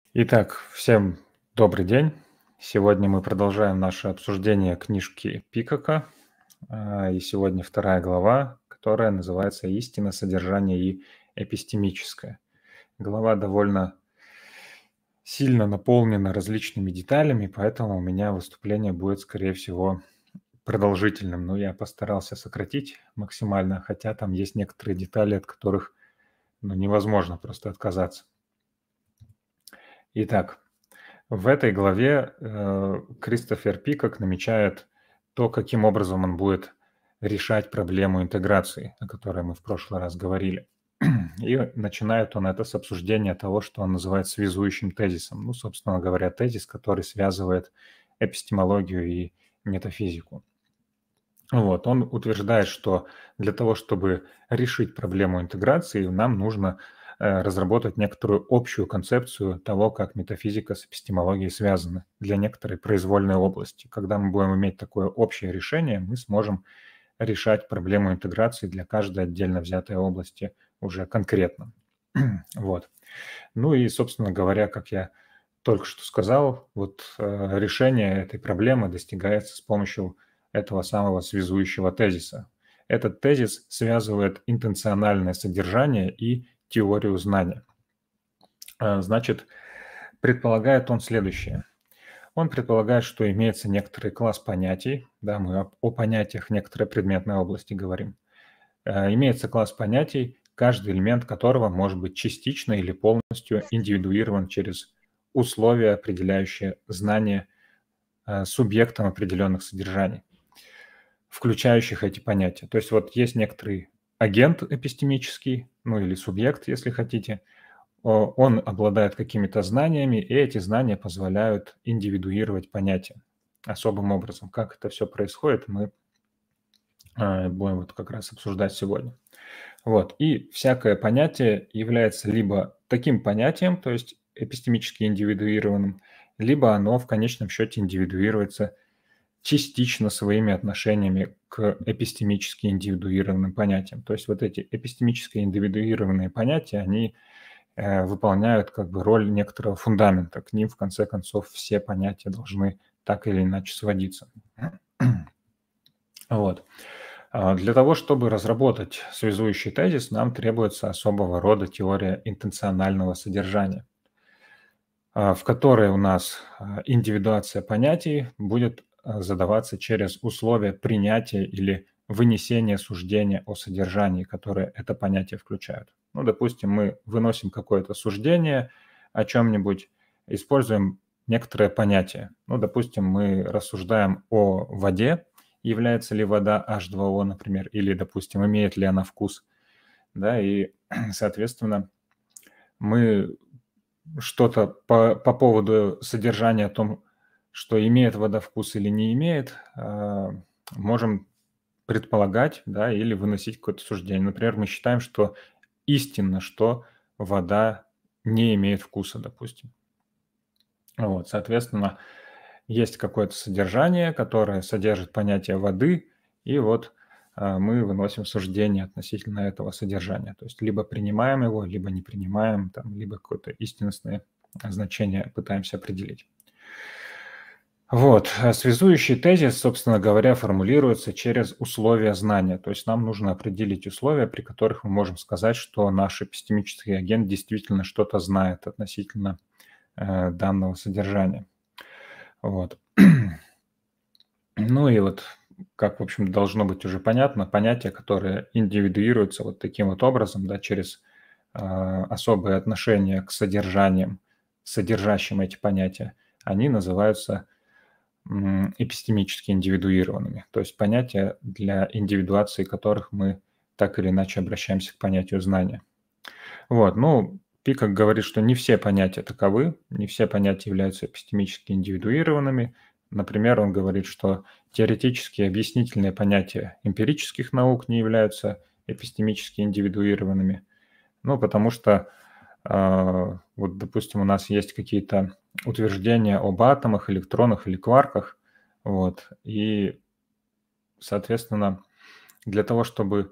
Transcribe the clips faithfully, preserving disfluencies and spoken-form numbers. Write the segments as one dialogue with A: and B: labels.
A: Итак, всем добрый день. Сегодня мы продолжаем наше обсуждение книжки Пикака. А, И сегодня вторая глава, которая называется «Истина, содержание и эпистемическое». Глава довольно сильно наполнена различными деталями, поэтому у меня выступление будет, скорее всего, продолжительным. Но я постарался сократить максимально, хотя там есть некоторые детали, от которых ну, невозможно просто отказаться. Итак, в этой главе э, Кристофер Пикок намечает то, каким образом он будет решать проблему интеграции, о которой мы в прошлый раз говорили. И начинает он это с обсуждения того, что он называет связующим тезисом. Ну, собственно говоря, тезис, который связывает эпистемологию и метафизику. Вот, он утверждает, что для того, чтобы решить проблему интеграции, нам нужно э, разработать некоторую общую концепцию того, как метафизика с эпистемологией связаны для некоторой произвольной области. Когда мы будем иметь такое общее решение, мы сможем решать проблему интеграции для каждой отдельно взятой области уже конкретно. Вот. Ну и, собственно говоря, как я только что сказал, вот э, решение этой проблемы достигается с помощью этого самого связующего тезиса. Этот тезис связывает интенциональное содержание и теорию знания. Э, Значит, предполагает он следующее. Он предполагает, что имеется некоторый класс понятий, да, мы о, о понятиях некоторой предметной области говорим. Э, Имеется класс понятий, каждый элемент которого может быть частично или полностью индивидуирован через условия, определяющие знание э, субъектом определенных содержаний, включающих эти понятия. То есть вот есть некоторый агент эпистемический, ну или субъект, если хотите, о- он обладает какими-то знаниями, и эти знания позволяют индивидуировать понятия особым образом. Как это все происходит, мы э, будем вот как раз обсуждать сегодня. Вот. И всякое понятие является либо таким понятием, то есть эпистемически индивидуированным, либо оно в конечном счете индивидуируется частично своими отношениями к эпистемически индивидуированным понятиям. То есть вот эти эпистемически индивидуированные понятия, они э, выполняют как бы роль некоторого фундамента. К ним, в конце концов, все понятия должны так или иначе сводиться. Вот. А, Для того, чтобы разработать связующий тезис, нам требуется особого рода теория интенционального содержания, а, в которой у нас а, индивидуация понятий будет а, задаваться через условия принятия или вынесения суждения о содержании, которое это понятие включает. Ну, допустим, мы выносим какое-то суждение о чем-нибудь, используем некоторое понятие. Ну, допустим, мы рассуждаем о воде, является ли вода эйч два о, например, или, допустим, имеет ли она вкус, да, и, соответственно, мы что-то по, по поводу содержания о том, что имеет вода вкус или не имеет, а, можем предполагать, да, или выносить какое-то суждение. Например, мы считаем, что истинно, что вода не имеет вкуса, допустим. Вот, соответственно, есть какое-то содержание, которое содержит понятие воды, и вот а, мы выносим суждение относительно этого содержания. То есть либо принимаем его, либо не принимаем, там, либо какое-то истинностное значение пытаемся определить. Вот, а связующий тезис, собственно говоря, формулируется через условия знания. То есть нам нужно определить условия, при которых мы можем сказать, что наш эпистемический агент действительно что-то знает относительно э, данного содержания. Вот. Ну и вот, как, в общем, должно быть уже понятно, понятия, которые индивидуируются вот таким вот образом, да, через а, особые отношения к содержаниям, содержащим эти понятия, они называются м, эпистемически индивидуированными. То есть понятия, для индивидуации которых мы так или иначе обращаемся к понятию знания. Вот, ну, Пикок говорит, что не все понятия таковы, не все понятия являются эпистемически индивидуированными. Например, он говорит, что теоретически объяснительные понятия эмпирических наук не являются эпистемически индивидуированными. Ну, потому что, а, вот, допустим, у нас есть какие-то утверждения об атомах, электронах или кварках, вот, и, соответственно, для того, чтобы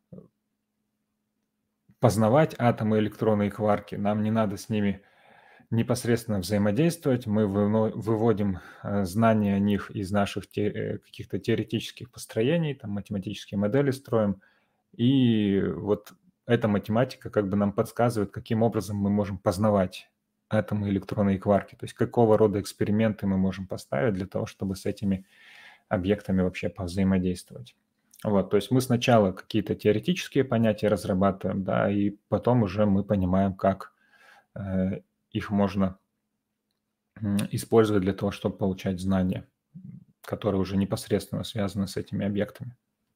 A: познавать атомы, электроны и кварки, нам не надо с ними непосредственно взаимодействовать, мы выно- выводим э, знания о них из наших те- э, каких-то теоретических построений, там математические модели строим, и вот эта математика как бы нам подсказывает, каким образом мы можем познавать атомы, электроны и кварки, то есть какого рода эксперименты мы можем поставить для того, чтобы с этими объектами вообще повзаимодействовать. Вот, то есть мы сначала какие-то теоретические понятия разрабатываем, да, и потом уже мы понимаем, как э, их можно м, использовать для того, чтобы получать знания, которые уже непосредственно связаны с этими объектами.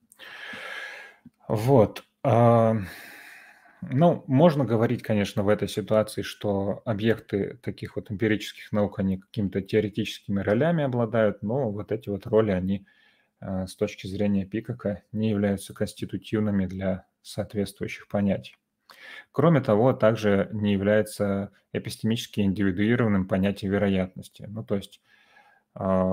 A: Вот. а, Ну, можно говорить, конечно, в этой ситуации, что объекты таких вот эмпирических наук, они какими-то теоретическими ролями обладают, но вот эти вот роли, они э, с точки зрения Пикака не являются конститутивными для соответствующих понятий. Кроме того, также не является эпистемически индивидуированным понятие вероятности. Ну, то есть а,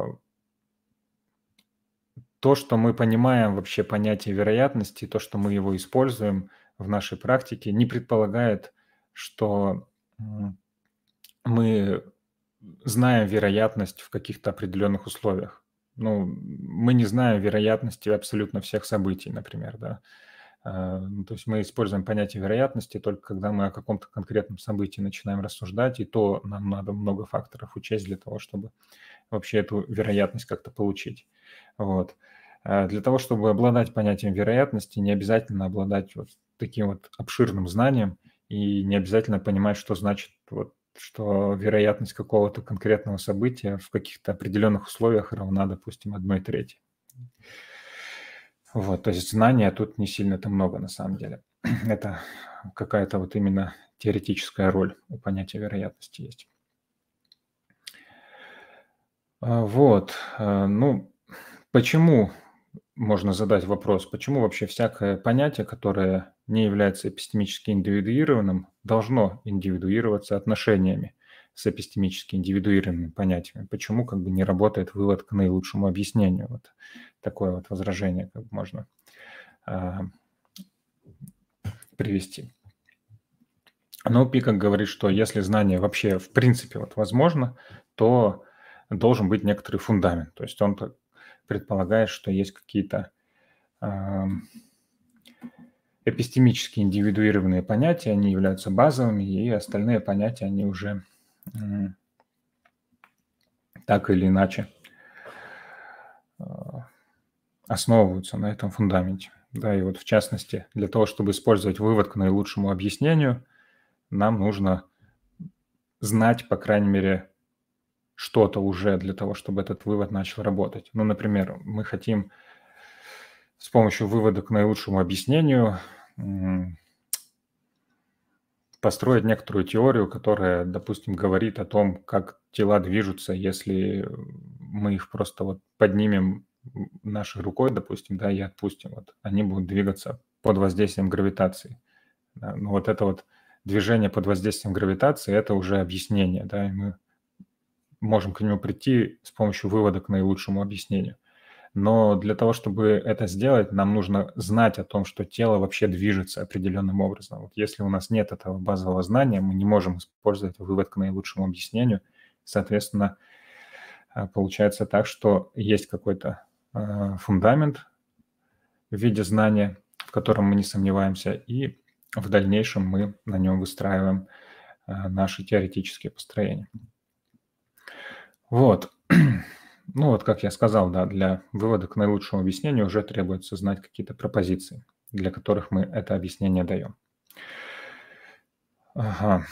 A: то, что мы понимаем вообще понятие вероятности, то, что мы его используем в нашей практике, не предполагает, что м, мы знаем вероятность в каких-то определенных условиях. Ну, мы не знаем вероятности абсолютно всех событий, например, да. А, ну, то есть мы используем понятие вероятности только когда мы о каком-то конкретном событии начинаем рассуждать, и то нам надо много факторов учесть для того, чтобы вообще эту вероятность как-то получить. Вот. А для того, чтобы обладать понятием вероятности, не обязательно обладать вот таким вот обширным знанием и не обязательно понимать, что значит вот, что вероятность какого-то конкретного события в каких-то определенных условиях равна, допустим, одной трети. Вот, то есть знания тут не сильно-то много на самом деле. Это какая-то вот именно теоретическая роль у понятия вероятности есть. А, Вот, а, ну, почему, можно задать вопрос, почему вообще всякое понятие, которое не является эпистемически индивидуированным, должно индивидуироваться отношениями с эпистемически индивидуированными понятиями? Почему как бы не работает вывод к наилучшему объяснению? Вот такое вот возражение как бы можно а, привести. Но Пикак говорит, что если знание вообще в принципе вот возможно, то должен быть некоторый фундамент. То есть он так предполагает, что есть какие-то ам, эпистемически индивидуированные понятия, они являются базовыми, и остальные понятия, они уже м, так или иначе а, основываются на этом фундаменте. Да, и вот в частности, для того, чтобы использовать вывод к наилучшему объяснению, нам нужно знать, по крайней мере, что-то уже для того, чтобы этот вывод начал работать. Ну, например, мы хотим с помощью вывода к наилучшему объяснению м, построить некоторую теорию, которая, допустим, говорит о том, как тела движутся, если мы их просто вот поднимем нашей рукой, допустим, да, и отпустим. Вот они будут двигаться под воздействием гравитации. Да. Но вот это вот движение под воздействием гравитации – это уже объяснение, да, и мы можем к нему прийти с помощью вывода к наилучшему объяснению. Но для того, чтобы это сделать, нам нужно знать о том, что тело вообще движется определенным образом. Вот если у нас нет этого базового знания, мы не можем использовать вывод к наилучшему объяснению. Соответственно, а, получается так, что есть какой-то а, фундамент в виде знания, в котором мы не сомневаемся, и в дальнейшем мы на нем выстраиваем а, наши теоретические построения. Вот. Ну вот, как я сказал, да, для вывода к наилучшему объяснению уже требуется знать какие-то пропозиции, для которых мы это объяснение даем. Ага.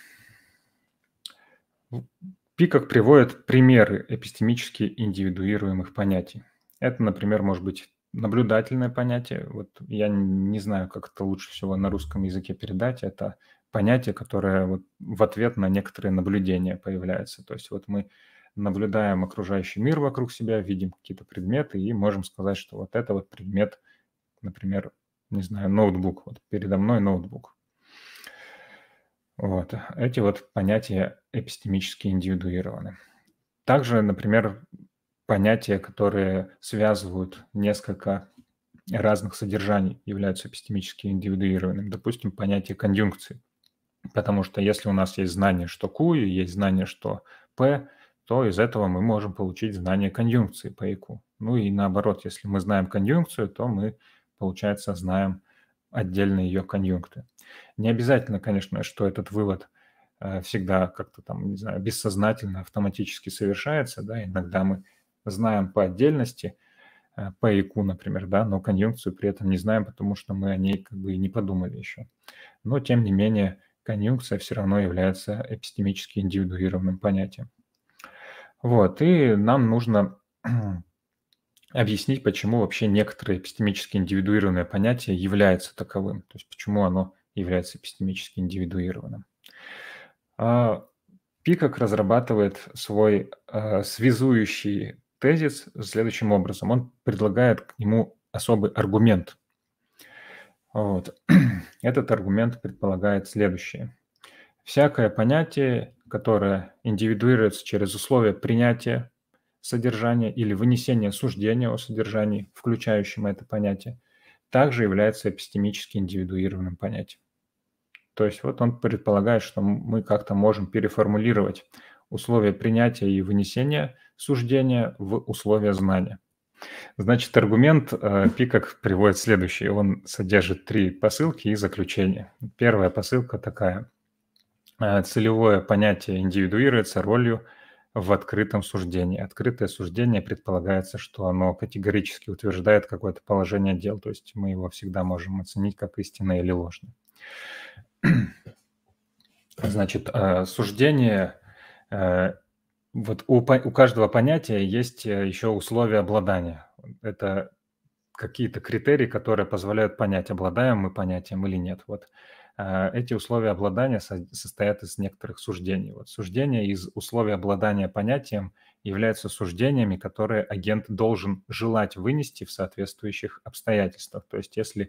A: Пикак приводит примеры эпистемически индивидуируемых понятий. Это, например, может быть наблюдательное понятие. Вот я не знаю, как это лучше всего на русском языке передать. Это понятие, которое вот в ответ на некоторые наблюдения появляется. То есть вот мы наблюдаем окружающий мир вокруг себя, видим какие-то предметы и можем сказать, что вот это вот предмет, например, не знаю, ноутбук. Вот передо мной ноутбук. Вот. Эти вот понятия эпистемически индивидуированы. Также, например, понятия, которые связывают несколько разных содержаний, являются эпистемически индивидуированными. Допустим, понятие конъюнкции. Потому что если у нас есть знание, что Q, и есть знание, что P, то из этого мы можем получить знание конъюнкции P и Q. Ну и наоборот, если мы знаем конъюнкцию, то мы, получается, знаем отдельные ее конъюнкты. Не обязательно, конечно, что этот вывод э, всегда как-то там, не знаю, бессознательно, автоматически совершается, да, иногда мы знаем по отдельности э, P и Q, например, да, но конъюнкцию при этом не знаем, потому что мы о ней как бы и не подумали еще. Но, тем не менее, конъюнкция все равно является эпистемически индивидуированным понятием. Вот, и нам нужно объяснить, почему вообще некоторые эпистемически индивидуированное понятие является таковым, то есть почему оно является эпистемически индивидуированным. А, Пикок разрабатывает свой а, связующий тезис следующим образом. Он предлагает к нему особый аргумент. Вот. Этот аргумент предполагает следующее. Всякое понятие, которое индивидуируется через условия принятия содержания или вынесения суждения о содержании, включающем это понятие, также является эпистемически индивидуированным понятием. То есть вот он предполагает, что мы как-то можем переформулировать условия принятия и вынесения суждения в условия знания. Значит, аргумент э, Пикок приводит следующий. Он содержит три посылки и заключение. Первая посылка такая. Целевое понятие индивидуируется ролью в открытом суждении. Открытое суждение предполагается, что оно категорически утверждает какое-то положение дел, то есть мы его всегда можем оценить как истинное или ложное. Значит, суждение, вот у, у каждого понятия есть еще условия обладания. Это какие-то критерии, которые позволяют понять, обладаем мы понятием или нет. Вот эти условия обладания состоят из некоторых суждений. Вот суждения из условий обладания понятием являются суждениями, которые агент должен желать вынести в соответствующих обстоятельствах. То есть если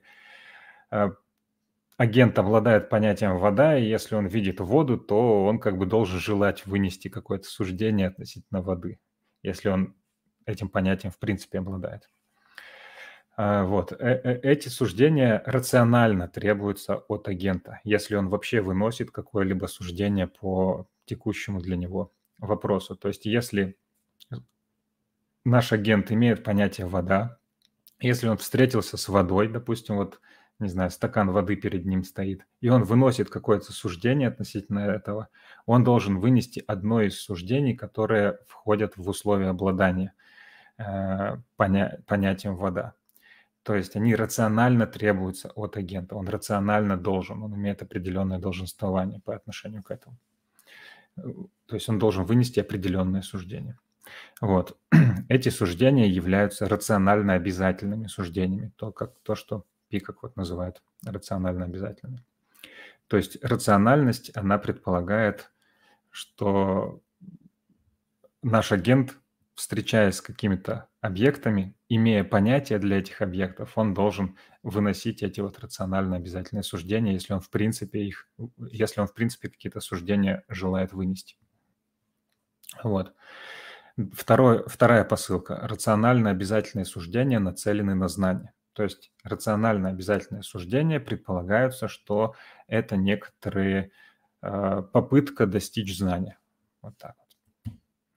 A: агент обладает понятием вода, и если он видит воду, то он как бы должен желать вынести какое-то суждение относительно воды, если он этим понятием в принципе обладает. Вот. Эти суждения рационально требуются от агента, если он вообще выносит какое-либо суждение по текущему для него вопросу. То есть если наш агент имеет понятие вода, если он встретился с водой, допустим, вот, не знаю, стакан воды перед ним стоит, и он выносит какое-то суждение относительно этого, он должен вынести одно из суждений, которые входят в условия обладания э, поня- понятием вода. То есть они рационально требуются от агента, он рационально должен, он имеет определенное долженствование по отношению к этому. То есть он должен вынести определенное суждение. Вот. Эти суждения являются рационально обязательными суждениями, то, как, то что Пикок вот называет рационально обязательными. То есть рациональность, она предполагает, что наш агент, встречаясь с какими-то объектами, имея понятие для этих объектов, он должен выносить эти вот рационально обязательные суждения, если он в принципе их, если он в принципе какие-то суждения желает вынести. Вот. Второе, вторая посылка. Рационально обязательные суждения нацелены на знание. То есть рационально обязательные суждения предполагаются, что это некоторые э, попытка достичь знания. Вот так вот.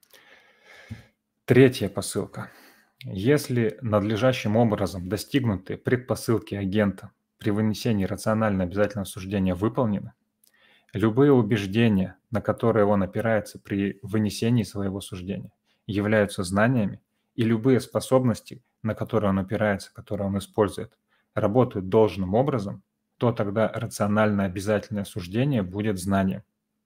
A: Третья посылка. Если надлежащим образом достигнуты предпосылки агента при вынесении рационально обязательного суждения выполнены, любые убеждения, на которые он опирается при вынесении своего суждения, являются знаниями, и любые способности, на которые он опирается, которые он использует, работают должным образом, то тогда рационально обязательное суждение будет знанием.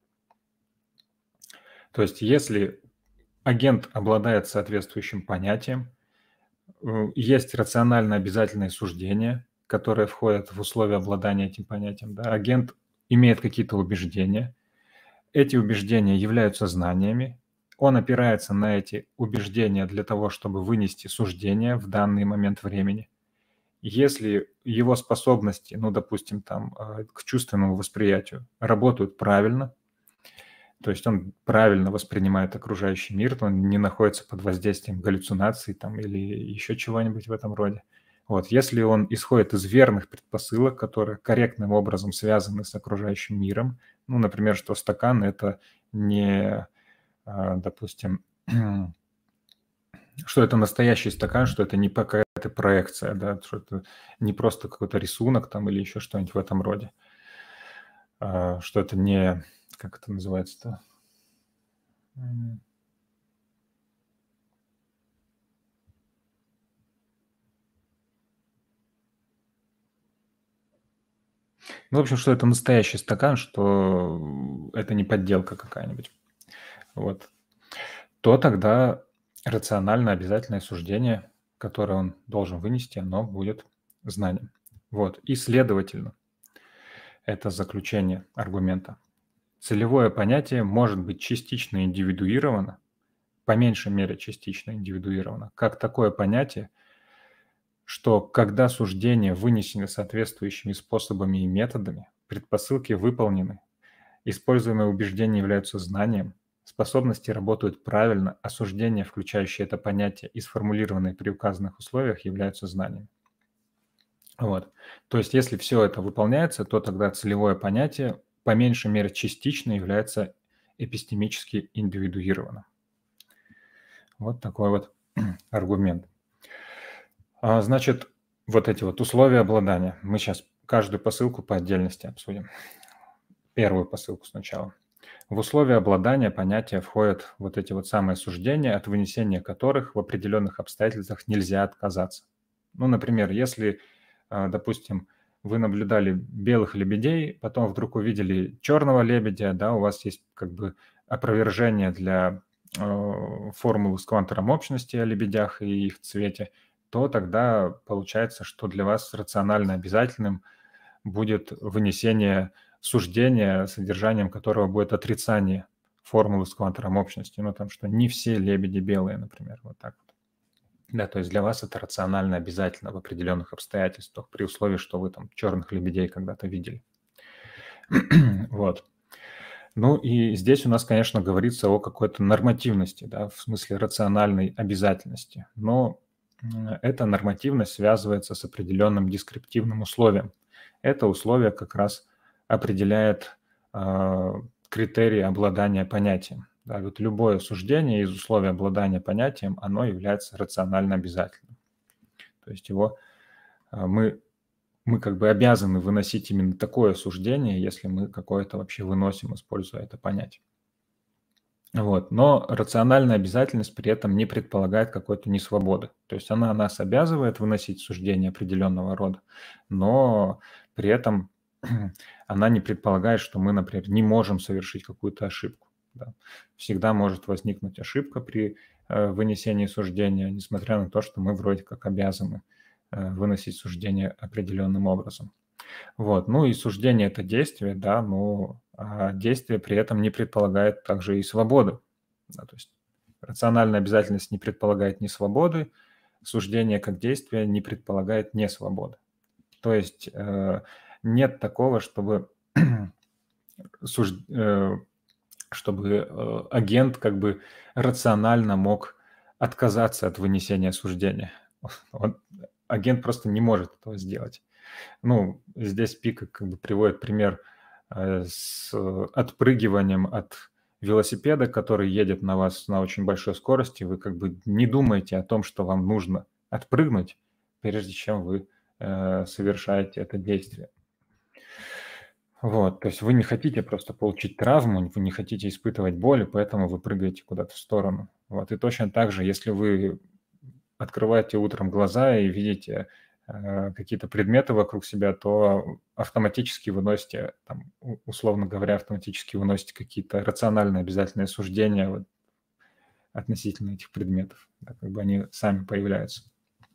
A: То есть если агент обладает соответствующим понятием, есть рационально обязательные суждения, которые входят в условия обладания этим понятием. Да? Агент имеет какие-то убеждения, эти убеждения являются знаниями, он опирается на эти убеждения для того, чтобы вынести суждение в данный момент времени. Если его способности, ну, допустим, там, к чувственному восприятию работают правильно, то есть он правильно воспринимает окружающий мир, он не находится под воздействием галлюцинаций там, или еще чего-нибудь в этом роде, Вот. Если он исходит из верных предпосылок, которые корректным образом связаны с окружающим миром, ну, например, что стакан – это не, а, допустим, что это настоящий стакан, что это не какая-то проекция, да, что это не просто какой-то рисунок там или еще что-нибудь в этом роде, а, что это не, как это называется-то? М. Ну, в общем, что это настоящий стакан, что это не подделка какая-нибудь. Вот. То тогда рационально обязательное суждение, которое он должен вынести, оно будет знанием. Вот. И следовательно, это заключение аргумента. Целевое понятие может быть частично индивидуировано, по меньшей мере частично индивидуировано, как такое понятие, что когда суждения вынесены соответствующими способами и методами, предпосылки выполнены, используемые убеждения являются знанием, способности работают правильно, а суждения, включающие это понятие и сформулированные при указанных условиях, являются знанием. Вот. То есть если все это выполняется, то тогда целевое понятие по меньшей мере частично является эпистемически индивидуированным. Вот такой вот аргумент. А, значит, вот эти вот условия обладания. Мы сейчас каждую посылку по отдельности обсудим. Первую посылку сначала. В условия обладания понятия входят вот эти вот самые суждения, от вынесения которых в определенных обстоятельствах нельзя отказаться. Ну, например, если, а, допустим, вы наблюдали белых лебедей, потом вдруг увидели черного лебедя, да, у вас есть как бы опровержение для э, формулы с квантором общности о лебедях и их цвете, то тогда получается, что для вас рационально обязательным будет вынесение суждения, содержанием которого будет отрицание формулы с квантором общности. Ну, там, что не все лебеди белые, например, вот так вот. Да, то есть для вас это рационально обязательно в определенных обстоятельствах, при условии, что вы там черных лебедей когда-то видели. Вот. Ну и здесь у нас, конечно, говорится о какой-то нормативности, да, в смысле рациональной обязательности. Но эта нормативность связывается с определенным дескриптивным условием. Это условие как раз определяет э, критерии обладания понятием. Да, вот любое суждение из условия обладания понятием, оно является рационально обязательным. То есть его э, мы, мы как бы обязаны выносить именно такое суждение, если мы какое-то вообще выносим, используя это понятие. Вот. Но рациональная обязательность при этом не предполагает какой-то несвободы. То есть она нас обязывает выносить суждения определенного рода, но при этом она не предполагает, что мы, например, не можем совершить какую-то ошибку. Да. Всегда может возникнуть ошибка при э, вынесении суждения, несмотря на то, что мы вроде как обязаны э, выносить суждение определенным образом. Вот. Ну и суждение – это действие, да, но а действие при этом не предполагает также и свободы. Да, то есть рациональная обязательность не предполагает ни свободы, суждение как действие не предполагает не свободы. То есть э, нет такого, чтобы, суж... э, чтобы э, агент как бы рационально мог отказаться от вынесения суждения. Он, агент просто не может этого сделать. Ну, здесь Пика как бы приводит пример э, с отпрыгиванием от велосипеда, который едет на вас на очень большой скорости. Вы как бы не думаете о том, что вам нужно отпрыгнуть, прежде чем вы э, совершаете это действие. Вот, то есть вы не хотите просто получить травму, вы не хотите испытывать боль, поэтому вы прыгаете куда-то в сторону. Вот, и точно так же, если вы открываете утром глаза и видите э, какие-то предметы вокруг себя, то автоматически выносите, там, условно говоря, автоматически выносите какие-то рациональные обязательные суждения вот, относительно этих предметов. Да, как бы они сами появляются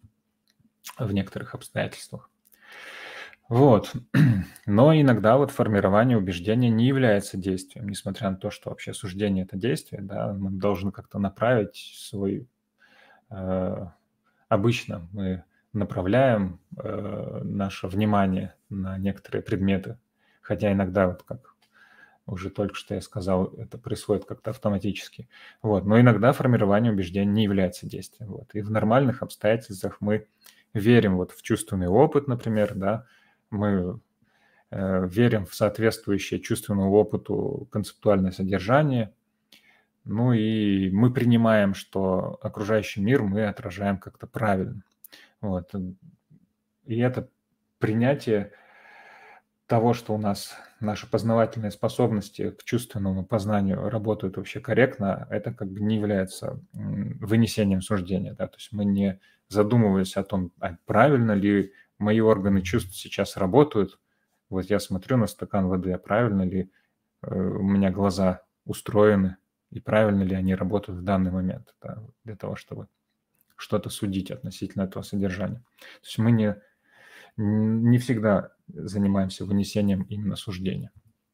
A: в некоторых обстоятельствах. Вот. Но иногда вот формирование убеждения не является действием, несмотря на то, что вообще суждение – это действие, да, мы должны как-то направить свой… Э, обычно мы направляем э, наше внимание на некоторые предметы, хотя иногда, вот как уже только что я сказал, это происходит как-то автоматически. Вот. Но иногда формирование убеждений не является действием. Вот. И в нормальных обстоятельствах мы верим вот в чувственный опыт, например, да, мы э, верим в соответствующее чувственному опыту концептуальное содержание, ну и мы принимаем, что окружающий мир мы отражаем как-то правильно. Вот. И это принятие того, что у нас наши познавательные способности к чувственному познанию работают вообще корректно, это как бы не является вынесением суждения. Да? То есть мы не задумываясь о том, а правильно ли мои органы чувств сейчас работают. Вот я смотрю на стакан воды, а правильно ли э, у меня глаза устроены, и правильно ли они работают в данный момент, да, для того, чтобы что-то судить относительно этого содержания. То есть мы не, не всегда занимаемся вынесением именно суждения.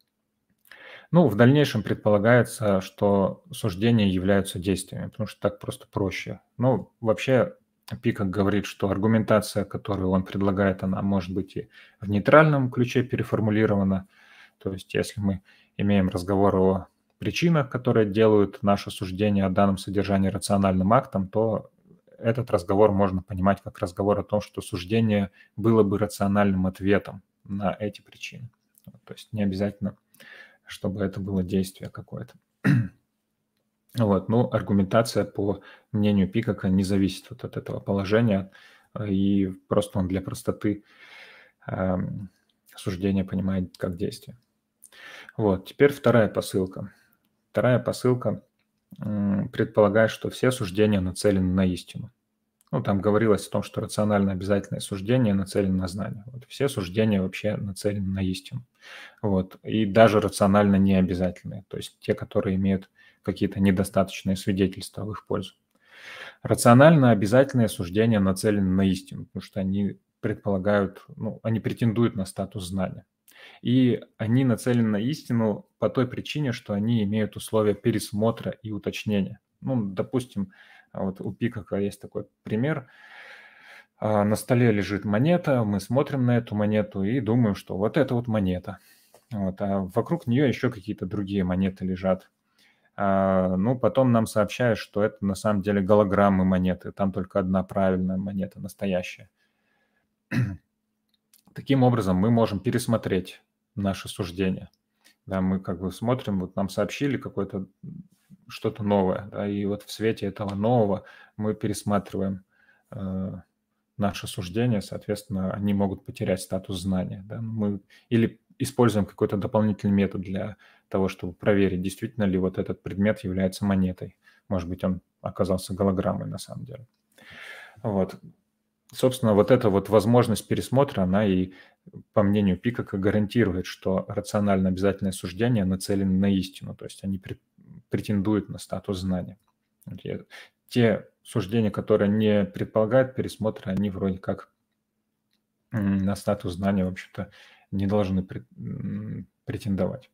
A: Ну, в дальнейшем предполагается, что суждения являются действиями, потому что так просто проще. Ну, вообще, Пикок говорит, что аргументация, которую он предлагает, она может быть и в нейтральном ключе переформулирована. То есть если мы имеем разговор о причинах, которые делают наше суждение о данном содержании рациональным актом, то этот разговор можно понимать как разговор о том, что суждение было бы рациональным ответом на эти причины. То есть не обязательно, чтобы это было действие какое-то. Вот. Ну, аргументация, по мнению Пикока, не зависит вот от этого положения, и просто он для простоты э, суждения понимает как действие. Вот. Теперь вторая посылка. Вторая посылка э, предполагает, что все суждения нацелены на истину. Ну, там говорилось о том, что рационально обязательное суждение нацелено на знание. Вот все суждения вообще нацелены на истину. Вот. И даже рационально необязательные, то есть те, которые имеют какие-то недостаточные свидетельства в их пользу. Рационально обязательные суждения нацелены на истину, потому что они предполагают, ну, они претендуют на статус знания. И они нацелены на истину по той причине, что они имеют условия пересмотра и уточнения. Ну, допустим, вот у Пикока есть такой пример. На столе лежит монета, мы смотрим на эту монету и думаем, что вот это вот монета. Вот, а вокруг нее еще какие-то другие монеты лежат. А, ну, потом нам сообщают, что это на самом деле голограммы монеты, там только одна правильная монета, настоящая. Таким образом, мы можем пересмотреть наши суждения. Да, мы как бы смотрим, вот нам сообщили какое-то что-то новое, да, и вот в свете этого нового мы пересматриваем э, наши суждения, соответственно, они могут потерять статус знания. Да? Мы или используем какой-то дополнительный метод для того, чтобы проверить, действительно ли вот этот предмет является монетой. Может быть, он оказался голограммой на самом деле. Вот. Собственно, вот эта вот возможность пересмотра, она и, по мнению Пикока, гарантирует, что рационально обязательное суждение нацелено на истину, то есть они претендуют на статус знания. Те суждения, которые не предполагают пересмотра, они вроде как на статус знания, в общем-то, не должны претендовать.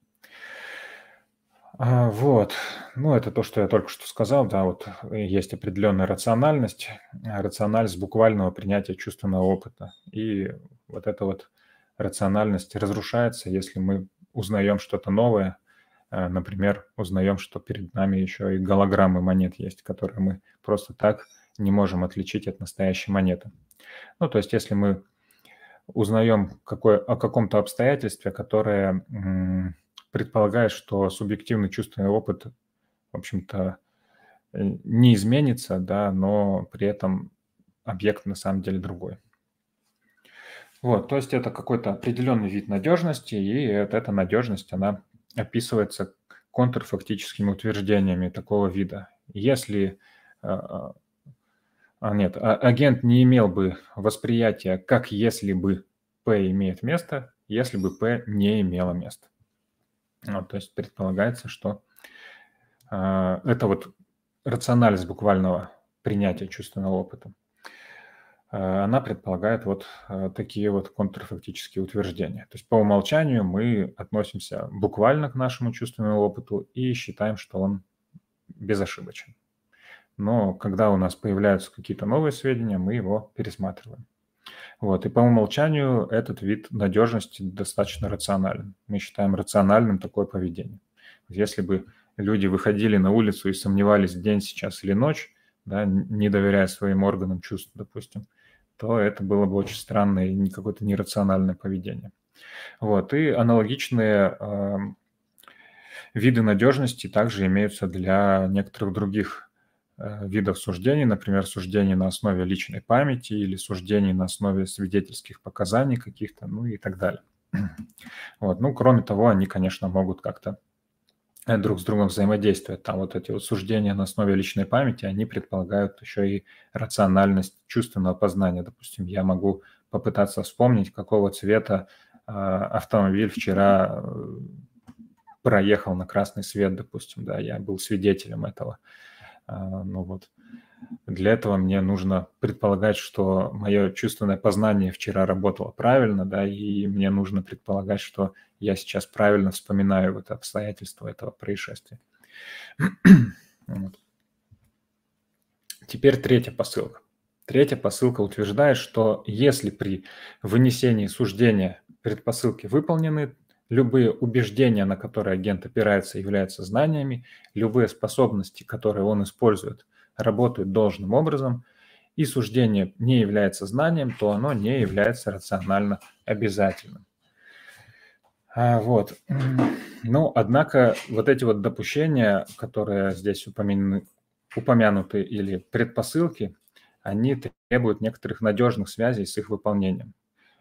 A: Вот. Ну, это то, что я только что сказал. Да, вот есть определенная рациональность, рациональность буквального принятия чувственного опыта. И вот эта вот рациональность разрушается, если мы узнаем что-то новое. Например, узнаем, что перед нами еще и голограммы монет есть, которые мы просто так не можем отличить от настоящей монеты. Ну, то есть если мы узнаем какое, о каком-то обстоятельстве, которое м, предполагает, что субъективный чувственный опыт, в общем-то, не изменится, да, но при этом объект на самом деле другой. Вот, то есть это какой-то определенный вид надежности, и вот эта надежность, она описывается контрфактическими утверждениями такого вида. Если а, нет, агент не имел бы восприятия, как если бы P имеет место, если бы P не имело места. Вот, то есть предполагается, что а, это вот рациональность буквального принятия чувственного опыта. Она предполагает вот такие вот контрфактические утверждения. То есть по умолчанию мы относимся буквально к нашему чувственному опыту и считаем, что он безошибочен. Но когда у нас появляются какие-то новые сведения, мы его пересматриваем. Вот. И по умолчанию этот вид надежности достаточно рационален. Мы считаем рациональным такое поведение. Если бы люди выходили на улицу и сомневались, день сейчас или ночь, да, не доверяя своим органам чувств, допустим, то это было бы очень странное и не какое-то нерациональное поведение. Вот. И аналогичные э, виды надежности также имеются для некоторых других э, видов суждений, например, суждений на основе личной памяти или суждений на основе свидетельских показаний каких-то, ну и так далее. Вот. Ну, кроме того, они, конечно, могут как-то э, друг с другом взаимодействовать. Там вот эти вот суждения на основе личной памяти, они предполагают еще и рациональность чувственного познания. Допустим, я могу попытаться вспомнить, какого цвета э, автомобиль вчера э, проехал на красный свет, допустим, да, я был свидетелем этого. А, ну вот. Для этого мне нужно предполагать, что мое чувственное познание вчера работало правильно, да, и мне нужно предполагать, что я сейчас правильно вспоминаю вот обстоятельства этого происшествия. Вот. Теперь третья посылка. Третья посылка утверждает, что если при вынесении суждения предпосылки выполнены, любые убеждения, на которые агент опирается, являются знаниями, любые способности, которые он использует, работают должным образом, и суждение не является знанием, то оно не является рационально обязательным. А, вот. Ну, однако, вот эти вот допущения, которые здесь упомянуты, упомянуты или предпосылки, они требуют некоторых надежных связей с их выполнением.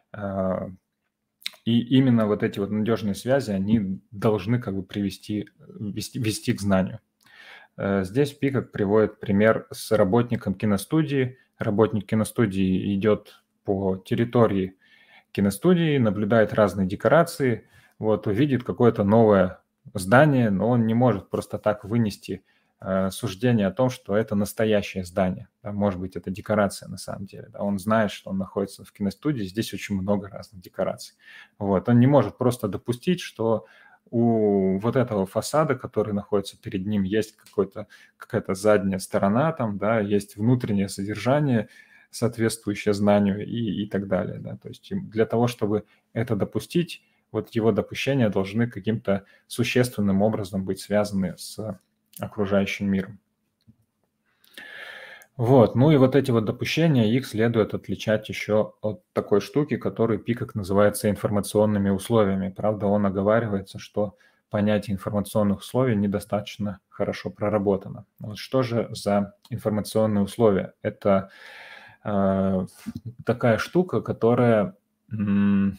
A: И именно вот эти вот надежные связи, они должны как бы привести, вести, вести к знанию. Здесь Пикок приводит пример с работником киностудии. Работник киностудии идет по территории киностудии, наблюдает разные декорации, вот, увидит какое-то новое здание, но он не может просто так вынести э, суждение о том, что это настоящее здание. Да, может быть, это декорация на самом деле. Да, он знает, что он находится в киностудии, здесь очень много разных декораций. Вот, он не может просто допустить, что у вот этого фасада, который находится перед ним, есть какой-то, какая-то задняя сторона, там, да, есть внутреннее содержание, соответствующее знанию и, и так далее. Да. То есть для того, чтобы это допустить, вот его допущения должны каким-то существенным образом быть связаны с окружающим миром. Вот, ну и вот эти вот допущения, их следует отличать еще от такой штуки, которую Пикок называется информационными условиями. Правда, он оговаривается, что понятие информационных условий недостаточно хорошо проработано. Вот что же за информационные условия? Это э, такая штука, которая м,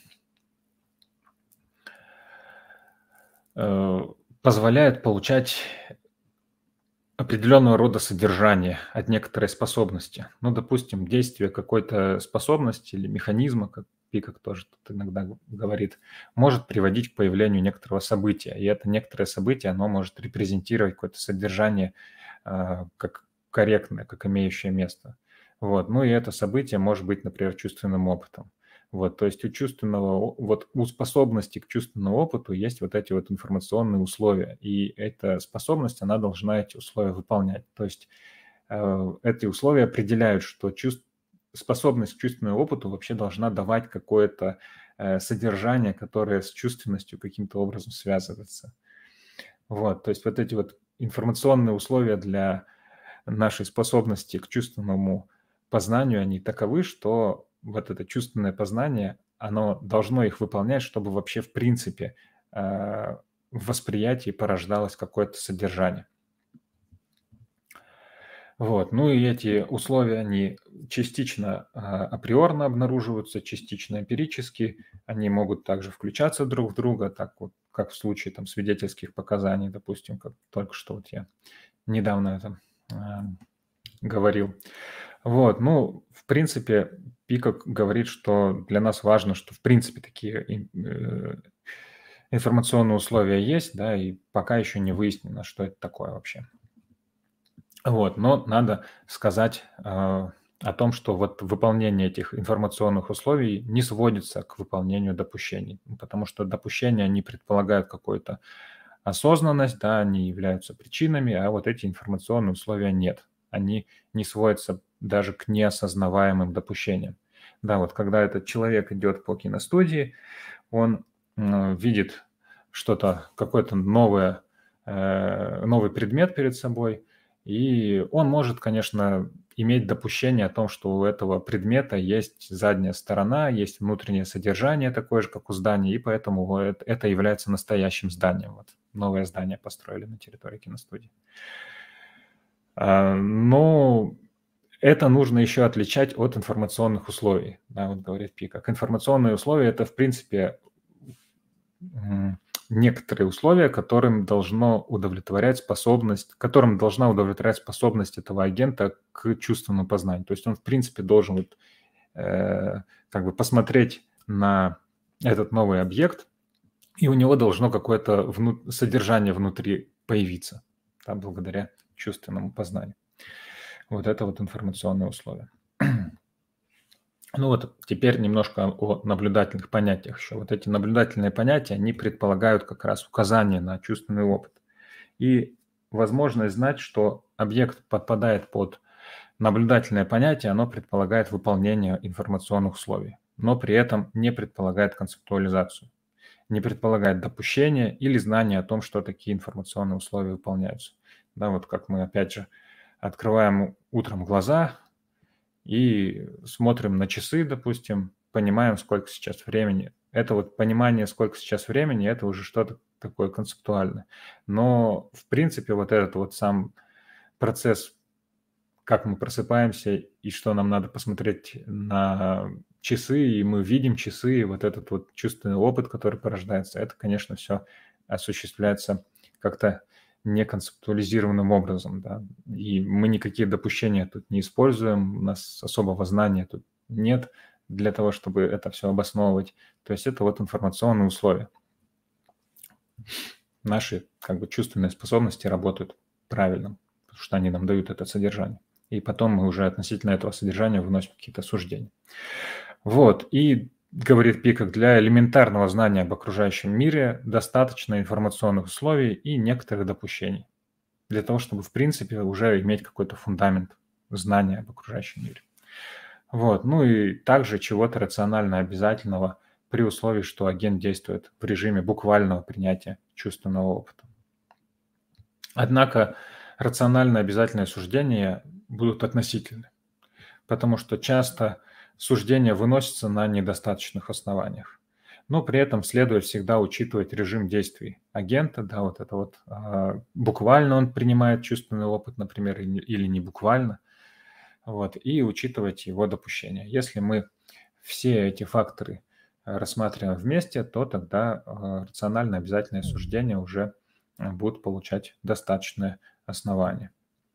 A: э, позволяет получать определенного рода содержание от некоторой способности. Ну, допустим, действие какой-то способности или механизма, как Пикок тоже тут иногда говорит, может приводить к появлению некоторого события. И это некоторое событие, оно может репрезентировать какое-то содержание э, как корректное, как имеющее место. Вот. Ну и это событие может быть, например, чувственным опытом. Вот, то есть у чувственного, вот у способности к чувственному опыту есть вот эти вот информационные условия, и эта способность, она должна эти условия выполнять. То есть э, эти условия определяют, что чувств, способность к чувственному опыту вообще должна давать какое-то э, содержание, которое с чувственностью каким-то образом связывается. Вот, то есть вот эти вот информационные условия для нашей способности к чувственному познанию, они таковы, что вот это чувственное познание, оно должно их выполнять, чтобы вообще в принципе э, в восприятии порождалось какое-то содержание. Вот. Ну и эти условия, они частично э, априорно обнаруживаются, частично эмпирически. Они могут также включаться друг в друга, так вот, как в случае там, свидетельских показаний, допустим, как только что вот я недавно это э, говорил. Вот, ну, в принципе, Пикок говорит, что для нас важно, что в принципе такие э, информационные условия есть, да, и пока еще не выяснено, что это такое вообще. Вот, но надо сказать э, о том, что вот выполнение этих информационных условий не сводится к выполнению допущений, потому что допущения, они предполагают какую-то осознанность, да, они являются причинами, а вот эти информационные условия нет. Они не сводятся даже к неосознаваемым допущениям. Да, вот когда этот человек идет по киностудии, он э, видит что-то, какой-то новое, э, новый предмет перед собой, и он может, конечно, иметь допущение о том, что у этого предмета есть задняя сторона, есть внутреннее содержание такое же, как у здания, и поэтому это это является настоящим зданием. Вот новое здание построили на территории киностудии. А, Но это нужно еще отличать от информационных условий, да, вот говорит Пикак. Информационные условия – это, в принципе, м, некоторые условия, которым должно удовлетворять способность, которым должна удовлетворять способность этого агента к чувственному познанию. То есть он, в принципе, должен вот, э, как бы посмотреть на этот новый объект, и у него должно какое-то вну- содержание внутри появиться, да, благодаря чувственному познанию. Вот это вот информационные условия. Ну вот теперь немножко о наблюдательных понятиях еще. Вот эти наблюдательные понятия, они предполагают как раз указание на чувственный опыт. И возможность знать, что объект подпадает под наблюдательное понятие, оно предполагает выполнение информационных условий, но при этом не предполагает концептуализацию, не предполагает допущение или знание о том, что такие информационные условия выполняются. Да, вот как мы опять же открываем утром глаза и смотрим на часы, допустим, понимаем, сколько сейчас времени. Это вот понимание, сколько сейчас времени, это уже что-то такое концептуальное. Но, в принципе, вот этот вот сам процесс, как мы просыпаемся и что нам надо посмотреть на часы, и мы видим часы, и вот этот вот чувственный опыт, который порождается, это, конечно, все осуществляется как-то неконцептуализированным образом, да, и мы никакие допущения тут не используем, у нас особого знания тут нет для того, чтобы это все обосновывать. То есть это вот информационные условия. Наши как бы чувственные способности работают правильно, потому что они нам дают это содержание. И потом мы уже относительно этого содержания выносим какие-то суждения. Вот, и говорит Пикак, для элементарного знания об окружающем мире достаточно информационных условий и некоторых допущений для того, чтобы, в принципе, уже иметь какой-то фундамент знания об окружающем мире. Вот, ну и также чего-то рационально обязательного при условии, что агент действует в режиме буквального принятия чувственного опыта. Однако рационально обязательные суждения будут относительны, потому что часто суждения выносятся на недостаточных основаниях. Но при этом следует всегда учитывать режим действий агента, да, вот это вот а, буквально он принимает чувственный опыт, например, или не- или не буквально, вот, и учитывать его допущения. Если мы все эти факторы а, рассматриваем вместе, то тогда а, рационально обязательные суждения уже а, будут получать достаточное основание.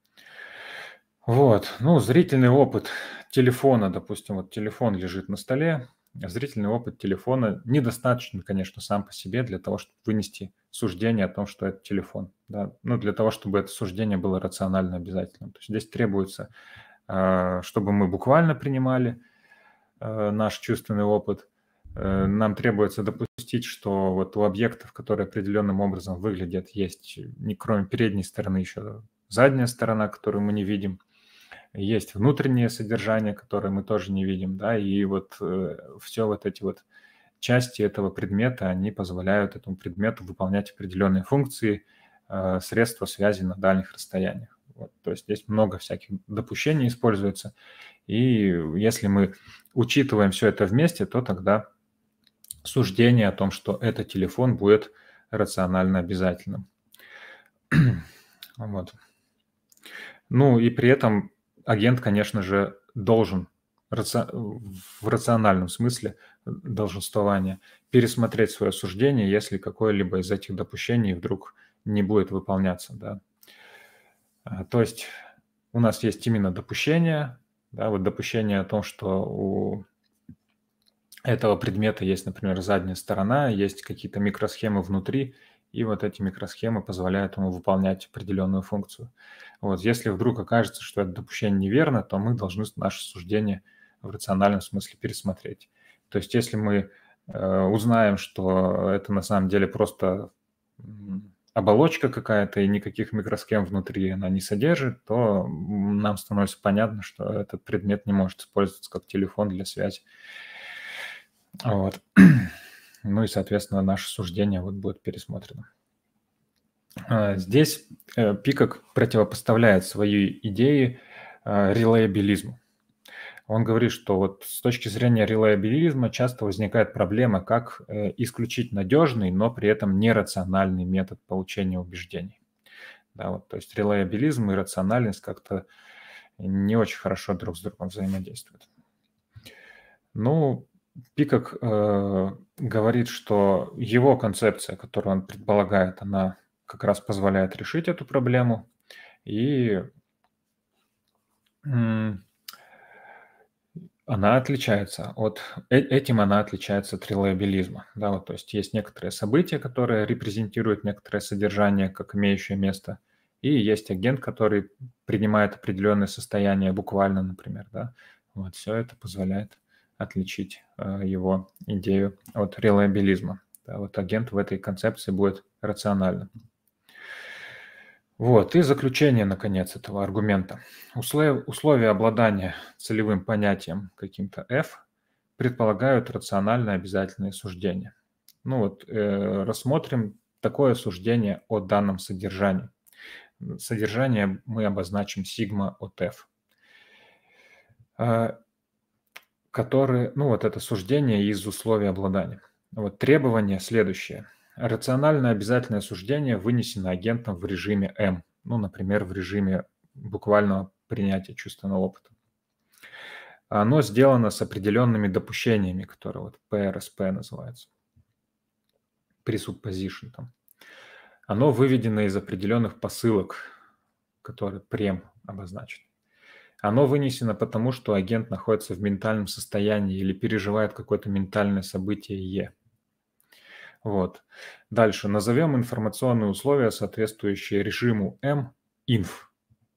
A: Вот, ну, зрительный опыт телефона, допустим, вот телефон лежит на столе, а зрительный опыт телефона недостаточно, конечно, сам по себе для того, чтобы вынести суждение о том, что это телефон, да, ну, для того, чтобы это суждение было рационально обязательным. То есть здесь требуется, а, чтобы мы буквально принимали а, наш чувственный опыт, э, нам требуется допустить, что вот у объектов, которые определенным образом выглядят, есть, не кроме передней стороны, еще задняя сторона, которую мы не видим. Есть внутреннее содержание, которое мы тоже не видим, да, и вот э, все вот эти вот части этого предмета, они позволяют этому предмету выполнять определенные функции, э, средства связи на дальних расстояниях. Вот, то есть здесь много всяких допущений используется, и если мы учитываем все это вместе, то тогда суждение о том, что это телефон, будет рационально обязательным. Вот. Ну и при этом агент, конечно же, должен раци- в рациональном смысле долженствования пересмотреть свое суждение, если какое-либо из этих допущений вдруг не будет выполняться. Да. А, То есть у нас есть именно допущение, да, вот допущение о том, что у этого предмета есть, например, задняя сторона, есть какие-то микросхемы внутри, и вот эти микросхемы позволяют ему выполнять определенную функцию. Вот, если вдруг окажется, что это допущение неверно, то мы должны наше суждение в рациональном смысле пересмотреть. То есть если мы э, узнаем, что это на самом деле просто м, оболочка какая-то и никаких микросхем внутри она не содержит, то м, нам становится понятно, что этот предмет не может использоваться как телефон для связи. Вот. Ну и, соответственно, наше суждение вот будет пересмотрено. А, Здесь э, Пикок противопоставляет свои идеи релиабилизму. Он говорит, что вот с точки зрения релиабилизма часто возникает проблема, как исключить надежный, но при этом нерациональный метод получения убеждений. Да, вот, то есть релиабилизм и рациональность как-то не очень хорошо друг с другом взаимодействуют. Ну, Пикок э, говорит, что его концепция, которую он предполагает, она как раз позволяет решить эту проблему, и м, она отличается от э- этим она отличается от релиабилизма. Да, вот, то есть есть некоторые события, которые репрезентируют некоторое содержание, как имеющее место, и есть агент, который принимает определенное состояние буквально, например, да. Вот все это позволяет отличить э, его идею от релиабилизма. Да, вот агент в этой концепции будет рациональным. Вот, и заключение, наконец, этого аргумента. Условия, условия обладания целевым понятием каким-то f предполагают рациональное обязательное суждение. Ну вот, э, рассмотрим такое суждение о данном содержании. Содержание мы обозначим сигма от f, э, которые, ну вот это суждение из условий обладания. Вот требование следующее. Рациональное обязательное суждение вынесено агентом в режиме M, ну, например, в режиме буквального принятия чувственного опыта. Оно сделано с определенными допущениями, которые вот пи эр эс пи называются, presupposition там. Оно выведено из определенных посылок, которые прем обозначен. Оно вынесено потому, что агент находится в ментальном состоянии или переживает какое-то ментальное событие Е. Вот. Дальше. Назовем информационные условия, соответствующие режиму M, инф.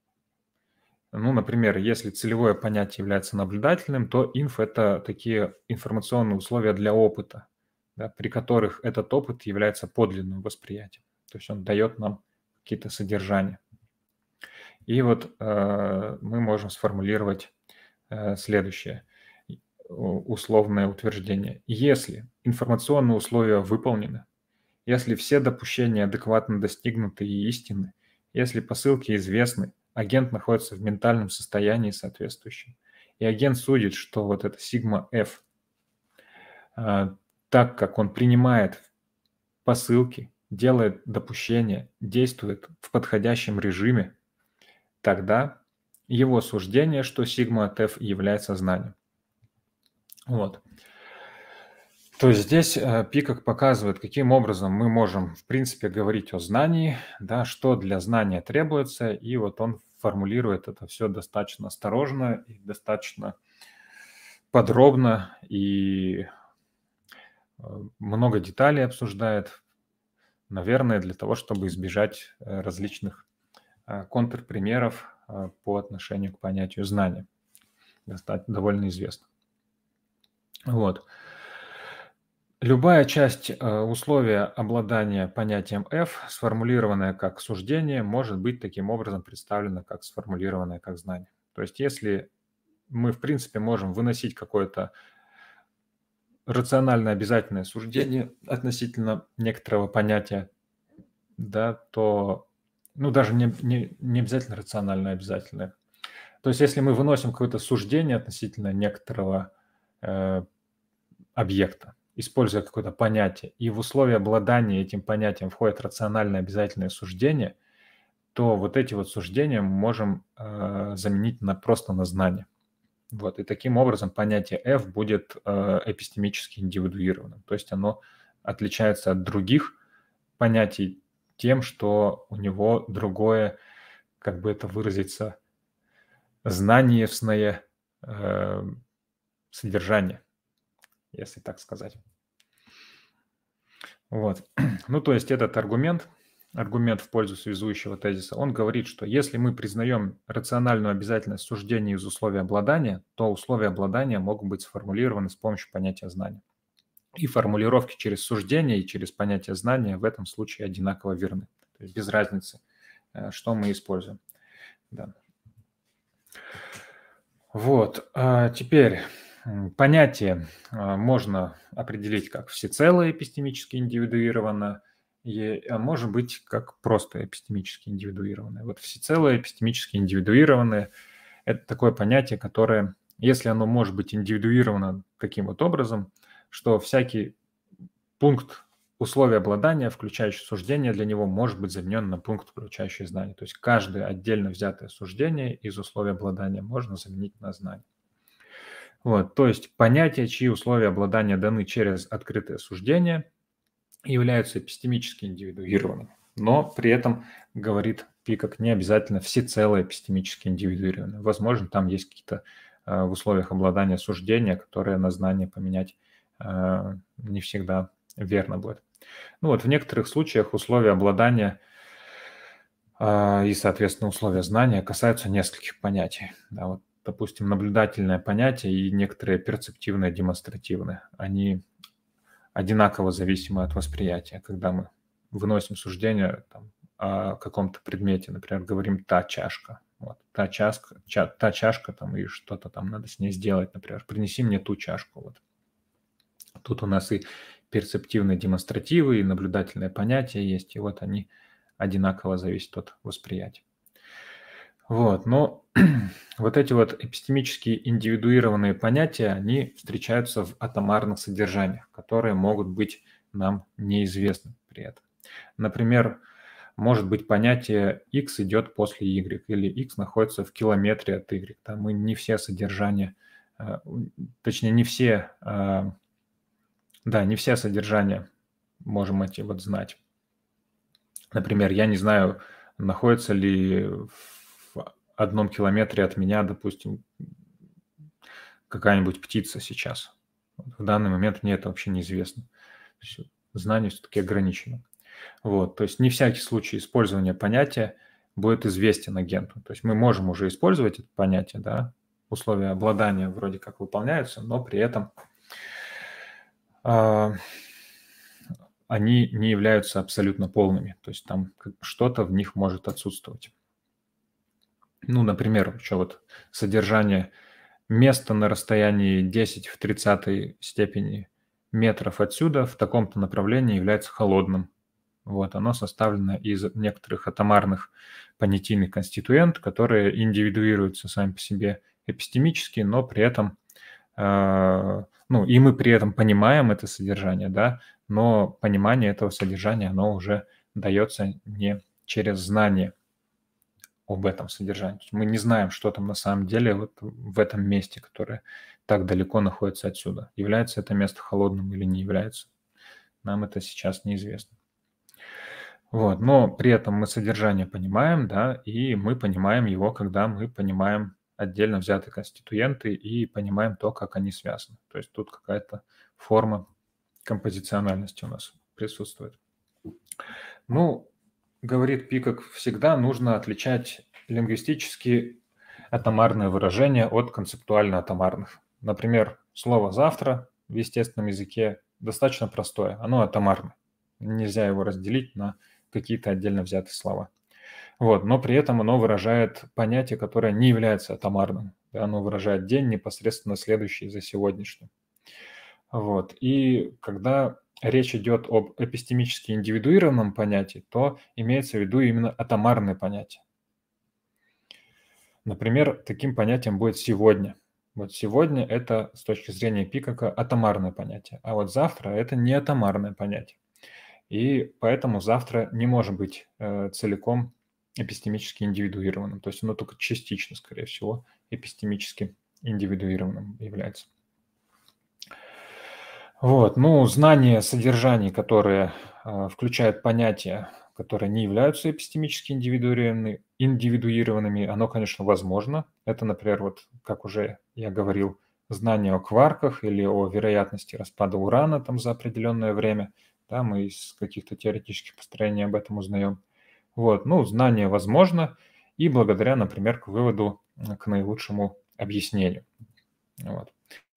A: Ну, например, если целевое понятие является наблюдательным, то инф – это такие информационные условия для опыта, да, при которых этот опыт является подлинным восприятием. То есть он дает нам какие-то содержания. И вот э, мы можем сформулировать э, следующее условное утверждение. Если информационные условия выполнены, если все допущения адекватно достигнуты и истинны, если посылки известны, агент находится в ментальном состоянии соответствующем, и агент судит, что вот это сигма F, э, так как он принимает посылки, делает допущения, действует в подходящем режиме, тогда его суждение, что сигма от F является знанием. Вот. То есть здесь э, Пикок показывает, каким образом мы можем, в принципе, говорить о знании, да, что для знания требуется, и вот он формулирует это все достаточно осторожно и достаточно подробно, и э, много деталей обсуждает, наверное, для того, чтобы избежать э, различных э, контрпримеров э, по отношению к понятию знания. Достаточно довольно известно. Вот. Любая часть э, условия обладания понятием F, сформулированная как суждение, может быть таким образом представлена как сформулированное как знание. То есть если мы, в принципе, можем выносить какое-то рационально обязательное суждение относительно некоторого понятия, да, то, ну, даже не, не, не обязательно рационально обязательное. То есть если мы выносим какое-то суждение относительно некоторого э, объекта, используя какое-то понятие, и в условии обладания этим понятием входит рациональное обязательное суждение, то вот эти вот суждения мы можем э, заменить на, просто на знание. Вот. И таким образом понятие F будет э, эпистемически индивидуированным. То есть оно отличается от других понятий тем, что у него другое, как бы это выразиться, знаниевное э, содержание, если так сказать. Вот. Ну, то есть этот аргумент, аргумент в пользу связующего тезиса, он говорит, что если мы признаем рациональную обязательность суждения из условия обладания, то условия обладания могут быть сформулированы с помощью понятия знания. И формулировки через суждение и через понятие знания в этом случае одинаково верны. То есть без разницы, что мы используем. Да. Вот. А теперь понятие можно определить как всецело эпистемически индивидуированно, а может быть как просто эпистемически индивидуированное. Вот всецело эпистемически индивидуированное это такое понятие, которое, если оно может быть индивидуировано таким вот образом, что всякий пункт условия обладания, включающий суждение, для него может быть заменен на пункт, включающий знание. То есть каждое отдельно взятое суждение из условия обладания можно заменить на знание. Вот, то есть понятия, чьи условия обладания даны через открытое суждение, являются эпистемически индивидуированными. Но при этом, говорит Пикок, не обязательно всецело эпистемически индивидуированы. Возможно, там есть какие-то э, в условиях обладания суждения, которые на знание поменять э, не всегда верно будет. Ну вот в некоторых случаях условия обладания э, и, соответственно, условия знания касаются нескольких понятий. Да, вот, допустим, наблюдательное понятие и некоторые перцептивные, демонстративные. Они одинаково зависимы от восприятия. Когда мы выносим суждение там, о каком-то предмете, например, говорим «та чашка», вот, та чашка, ча, та чашка там, и что-то там надо с ней сделать, например, принеси мне ту чашку. Вот. Тут у нас и перцептивные демонстративы, и наблюдательное понятие есть, и вот они одинаково зависят от восприятия. Вот, но вот эти вот эпистемически индивидуированные понятия, они встречаются в атомарных содержаниях, которые могут быть нам неизвестны при этом. Например, может быть понятие x идет после y, или x находится в километре от y. Там мы не все содержания, точнее не все, да, не все содержания можем эти вот знать. Например, я не знаю, находится ли в одном километре от меня, допустим, какая-нибудь птица сейчас. В данный момент мне это вообще неизвестно. Знание все-таки ограничено. Вот, то есть не всякий случай использования понятия будет известен агенту. То есть мы можем уже использовать это понятие, да, условия обладания вроде как выполняются, но при этом э, они не являются абсолютно полными. То есть там что-то в них может отсутствовать. Ну, например, еще вот содержание места на расстоянии десять в тридцатой степени метров отсюда в таком-то направлении является холодным. Вот, оно составлено из некоторых атомарных понятийных конституент, которые индивидуируются сами по себе эпистемически, но при этом, э, ну, и мы при этом понимаем это содержание, да, но понимание этого содержания, оно уже дается не через знание об этом содержании. Мы не знаем, что там на самом деле вот в этом месте, которое так далеко находится отсюда. Является это место холодным или не является. Нам это сейчас неизвестно. Вот, но при этом мы содержание понимаем, да, и мы понимаем его, когда мы понимаем отдельно взятые конституенты и понимаем то, как они связаны. То есть тут какая-то форма композициональности у нас присутствует. Ну, говорит Пикок, всегда нужно отличать лингвистически атомарные выражения от концептуально-атомарных. Например, слово «завтра» в естественном языке достаточно простое, оно атомарно. Нельзя его разделить на какие-то отдельно взятые слова. Вот, но при этом оно выражает понятие, которое не является атомарным. Оно выражает день, непосредственно следующий за сегодняшним. Вот, и когда речь идет об эпистемически индивидуированном понятии, то имеется в виду именно атомарное понятие. Например, таким понятием будет «сегодня». Вот сегодня – это с точки зрения Пикока атомарное понятие, а вот завтра – это не атомарное понятие. И поэтому завтра не может быть э, целиком эпистемически индивидуированным. То есть оно только частично, скорее всего, эпистемически индивидуированным является. Вот, ну, знание содержаний, которые э, включают понятия, которые не являются эпистемически индивидуированными, индивидуированными, оно, конечно, возможно. Это, например, вот, как уже я говорил, знание о кварках или о вероятности распада урана там за определенное время. Да, мы из каких-то теоретических построений об этом узнаем. Вот, ну, знание возможно и благодаря, например, к выводу, к наилучшему объяснению. Вот.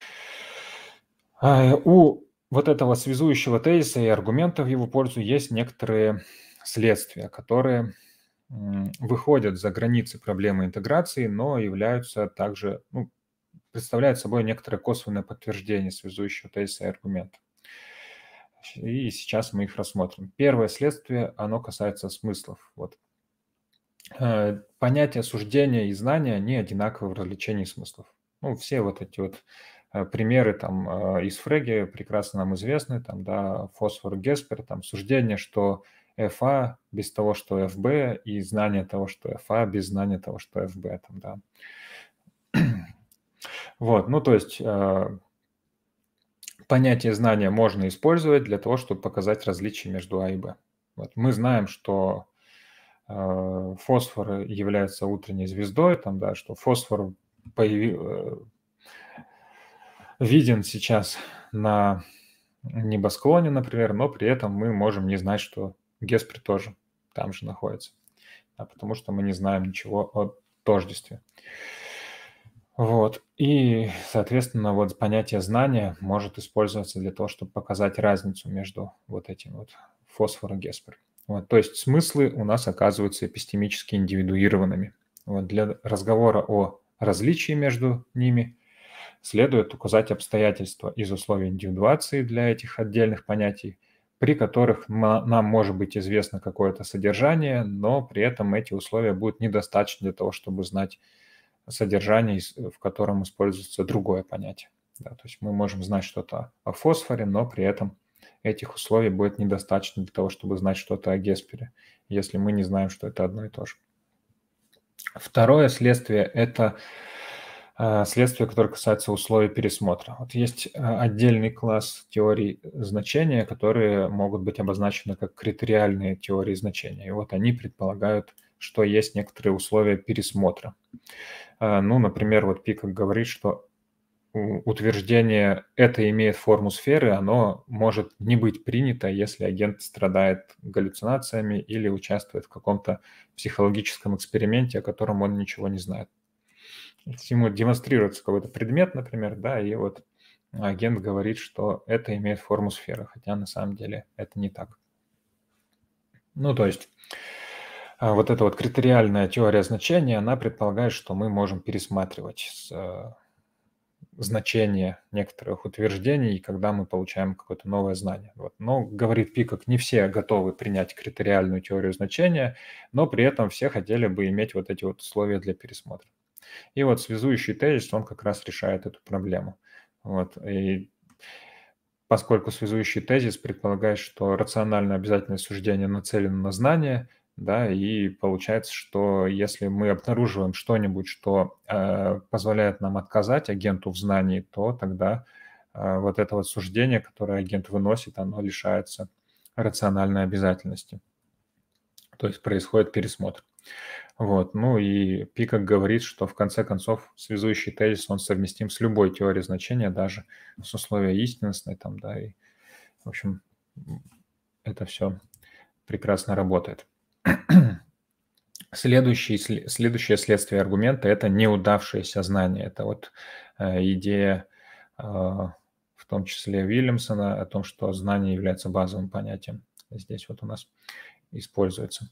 A: А у вот этого связующего тезиса и аргумента в его пользу есть некоторые следствия, которые выходят за границы проблемы интеграции, но являются также, ну, представляют собой некоторое косвенное подтверждение связующего тезиса и аргумента. И сейчас мы их рассмотрим. Первое следствие, оно касается смыслов. Вот. э, понятия суждения и знания, они одинаковы в развлечении смыслов. Ну, все вот эти вот э, примеры там э, из Фреги прекрасно нам известны, там, да, фосфор, Геспер, там, суждение, что эф а без того, что эф бэ, и знание того, что эф а без знания того, что эф бэ, там, да. Вот, ну, то есть э, понятие знания можно использовать для того, чтобы показать различия между А и Б. Вот мы знаем, что э, фосфор является утренней звездой, там, да, что фосфор появи- э, виден сейчас на небосклоне, например, но при этом мы можем не знать, что Геспер тоже там же находится, а потому что мы не знаем ничего о тождестве. Вот. И, соответственно, вот понятие знания может использоваться для того, чтобы показать разницу между вот этим вот фосфор и Геспер. Вот. То есть смыслы у нас оказываются эпистемически индивидуированными. Вот. Для разговора о различии между ними следует указать обстоятельства из условий индивидуации для этих отдельных понятий, при которых нам может быть известно какое-то содержание, но при этом эти условия будут недостаточны для того, чтобы знать содержание, в котором используется другое понятие. Да, то есть мы можем знать что-то о фосфоре, но при этом этих условий будет недостаточно для того, чтобы знать что-то о Геспере, если мы не знаем, что это одно и то же. Второе следствие – это следствие, которое касается условий пересмотра. Вот есть отдельный класс теорий значения, которые могут быть обозначены как критериальные теории значения. И вот они предполагают, что есть некоторые условия пересмотра. Ну, например, вот Пикок говорит, что утверждение «это имеет форму сферы», оно может не быть принято, если агент страдает галлюцинациями или участвует в каком-то психологическом эксперименте, о котором он ничего не знает. Ему демонстрируется какой-то предмет, например, да, и вот агент говорит, что это имеет форму сферы, хотя на самом деле это не так. Ну, то есть вот эта вот критериальная теория значения, она предполагает, что мы можем пересматривать с, значение некоторых утверждений, когда мы получаем какое-то новое знание. Вот. Но, говорит Пикок, не все готовы принять критериальную теорию значения, но при этом все хотели бы иметь вот эти вот условия для пересмотра. И вот связующий тезис, он как раз решает эту проблему. Вот. И поскольку связующий тезис предполагает, что рациональное обязательное суждение нацелено на знание, да, и получается, что если мы обнаруживаем что-нибудь, что э, позволяет нам отказать агенту в знании, то тогда э, вот это вот суждение, которое агент выносит, оно лишается рациональной обязательности. То есть происходит пересмотр. Вот. Ну и Пикок говорит, что в конце концов связующий тезис, он совместим с любой теорией значения, даже с условием истинностной, там, да, и, в общем, это все прекрасно работает. Следующий, следующее следствие аргумента – это неудавшееся знание. Это вот э, идея, э, в том числе Вильямсона, о том, что знание является базовым понятием. Здесь вот у нас используется.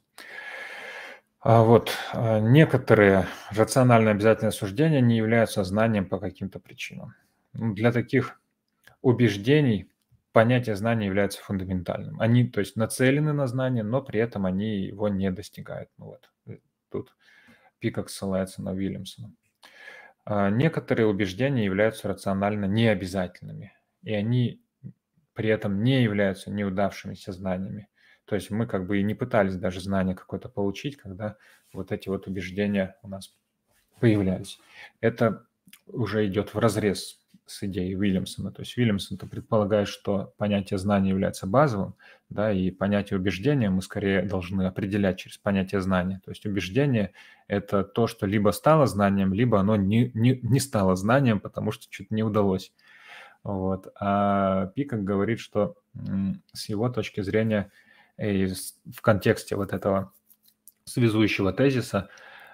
A: А вот некоторые рационально обязательные суждения не являются знанием по каким-то причинам. Для таких убеждений понятие знания является фундаментальным. Они, то есть, нацелены на знание, но при этом они его не достигают. Ну вот, тут Пикок ссылается на Вильямсона. Некоторые убеждения являются рационально необязательными, и они при этом не являются неудавшимися знаниями. То есть мы как бы и не пытались даже знание какое-то получить, когда вот эти вот убеждения у нас появлялись. Это уже идет вразрез с идеей Вильямсона. То есть Вильямсон-то предполагает, что понятие знания является базовым, да, и понятие убеждения мы скорее должны определять через понятие знания. То есть убеждение – это то, что либо стало знанием, либо оно не, не, не стало знанием, потому что что-то не удалось. Вот. А Пикок говорит, что с его точки зрения и в контексте вот этого связующего тезиса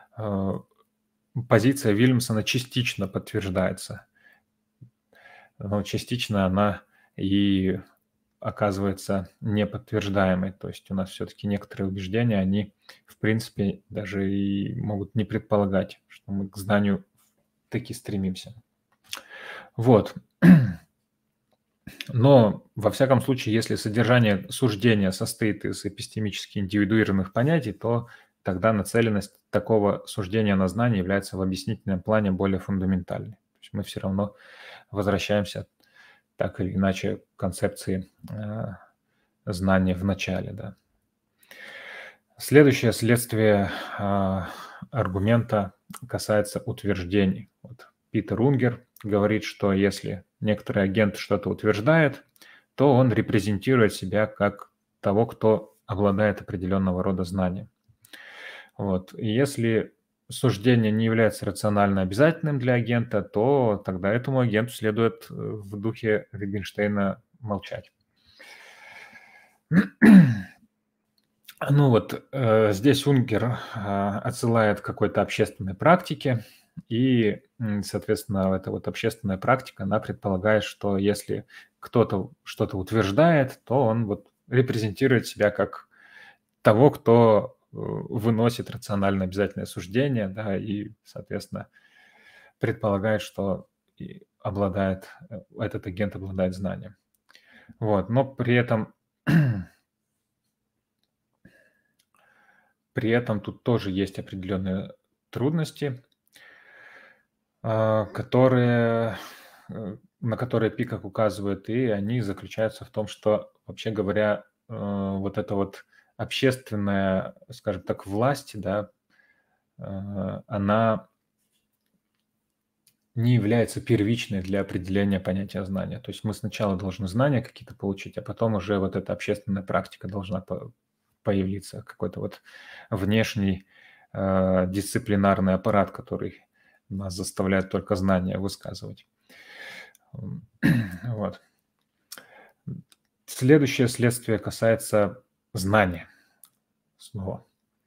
A: позиция Вильямсона частично подтверждается, но частично она и оказывается неподтверждаемой. То есть у нас все-таки некоторые убеждения, они в принципе даже и могут не предполагать, что мы к знанию таки стремимся. Вот. Но, во всяком случае, если содержание суждения состоит из эпистемически индивидуированных понятий, то тогда нацеленность такого суждения на знание является в объяснительном плане более фундаментальной. То есть мы все равно возвращаемся так или иначе к концепции э, знания в начале. Да. Следующее следствие э, аргумента касается утверждений. Вот Питер Унгер говорит, что если некоторый агент что-то утверждает, то он репрезентирует себя как того, кто обладает определенного рода знанием. Вот. И если суждение не является рационально обязательным для агента, то тогда этому агенту следует в духе Wittgenstein молчать. Ну вот э, здесь Унгер э, отсылает к какой-то общественной практике, и, соответственно, эта вот общественная практика, она предполагает, что если кто-то что-то утверждает, то он вот репрезентирует себя как того, кто выносит рационально обязательное суждение, да, и, соответственно, предполагает, что обладает, этот агент обладает знанием. Вот, но при этом При этом тут тоже есть определенные трудности, которые, на которые Пикок указывает, и они заключаются в том, что, вообще говоря, вот эта вот общественная, скажем так, власть, да, она не является первичной для определения понятия знания. То есть мы сначала должны знания какие-то получить, а потом уже вот эта общественная практика должна появиться, какой-то вот внешний э, дисциплинарный аппарат, который нас заставляет только знания высказывать. Вот. Следующее следствие касается знания. Снова.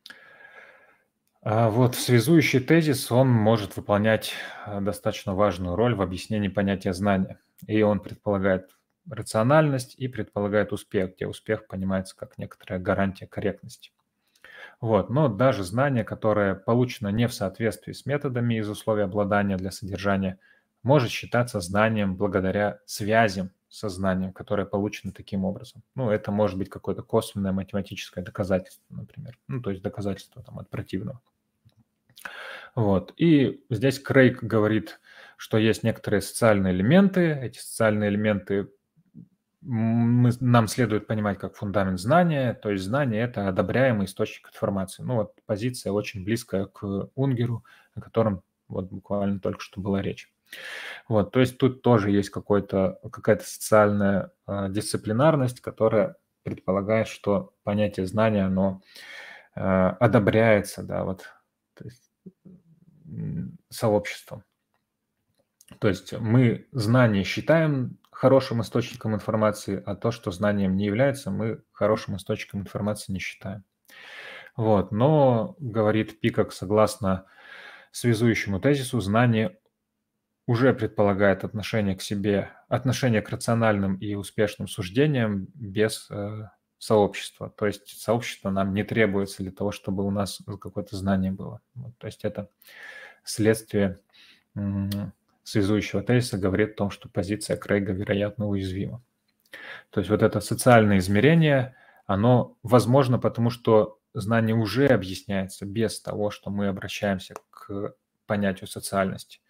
A: А вот связующий тезис, он может выполнять достаточно важную роль в объяснении понятия знания. И он предполагает рациональность и предполагает успех, где успех понимается как некоторая гарантия корректности. Вот. Но даже знание, которое получено не в соответствии с методами из условий обладания для содержания, может считаться знанием благодаря связям со знанием, которое получено таким образом. Ну, это может быть какое-то косвенное математическое доказательство, например. Ну, то есть доказательство там, от противного. Вот. И здесь Крейг говорит, что есть некоторые социальные элементы. Эти социальные элементы мы, нам следует понимать как фундамент знания, то есть знание – это одобряемый источник информации. Ну вот позиция очень близкая к Унгеру, о котором вот буквально только что была речь. Вот, то есть тут тоже есть какой-то, какая-то социальная э, дисциплинарность, которая предполагает, что понятие знания, оно э, одобряется, да, вот, то есть, сообществом. То есть мы знание считаем хорошим источником информации, а то, что знанием не является, мы хорошим источником информации не считаем. Вот. Но, говорит Пикок, согласно связующему тезису, знание уже предполагает отношение к себе, отношение к рациональным и успешным суждениям без э, сообщества. То есть сообщество нам не требуется для того, чтобы у нас какое-то знание было. Вот. То есть это следствие связующего тезиса говорит о том, что позиция Крейга, вероятно, уязвима. То есть вот это социальное измерение, оно возможно, потому что знание уже объясняется без того, что мы обращаемся к понятию социальности.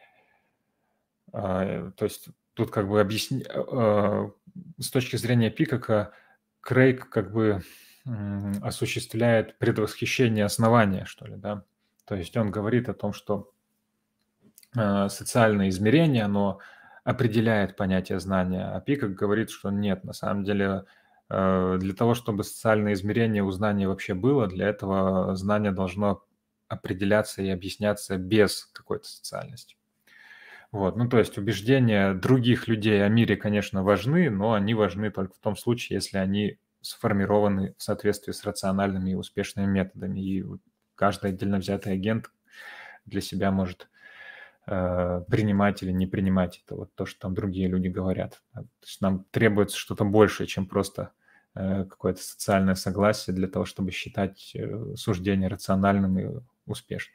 A: То есть тут как бы объясни... с точки зрения Пикока Крейг как бы осуществляет предвосхищение основания, что ли, да. То есть он говорит о том, что социальное измерение, оно определяет понятие знания, а Пикок говорит, что нет, на самом деле для того, чтобы социальное измерение у знания вообще было, для этого знание должно определяться и объясняться без какой-то социальности. Вот. Ну, то есть убеждения других людей о мире, конечно, важны, но они важны только в том случае, если они сформированы в соответствии с рациональными и успешными методами. И каждый отдельно взятый агент для себя может э, принимать или не принимать это, вот то, что там другие люди говорят. То есть нам требуется что-то большее, чем просто э, какое-то социальное согласие для того, чтобы считать э, суждение рациональным и успешным.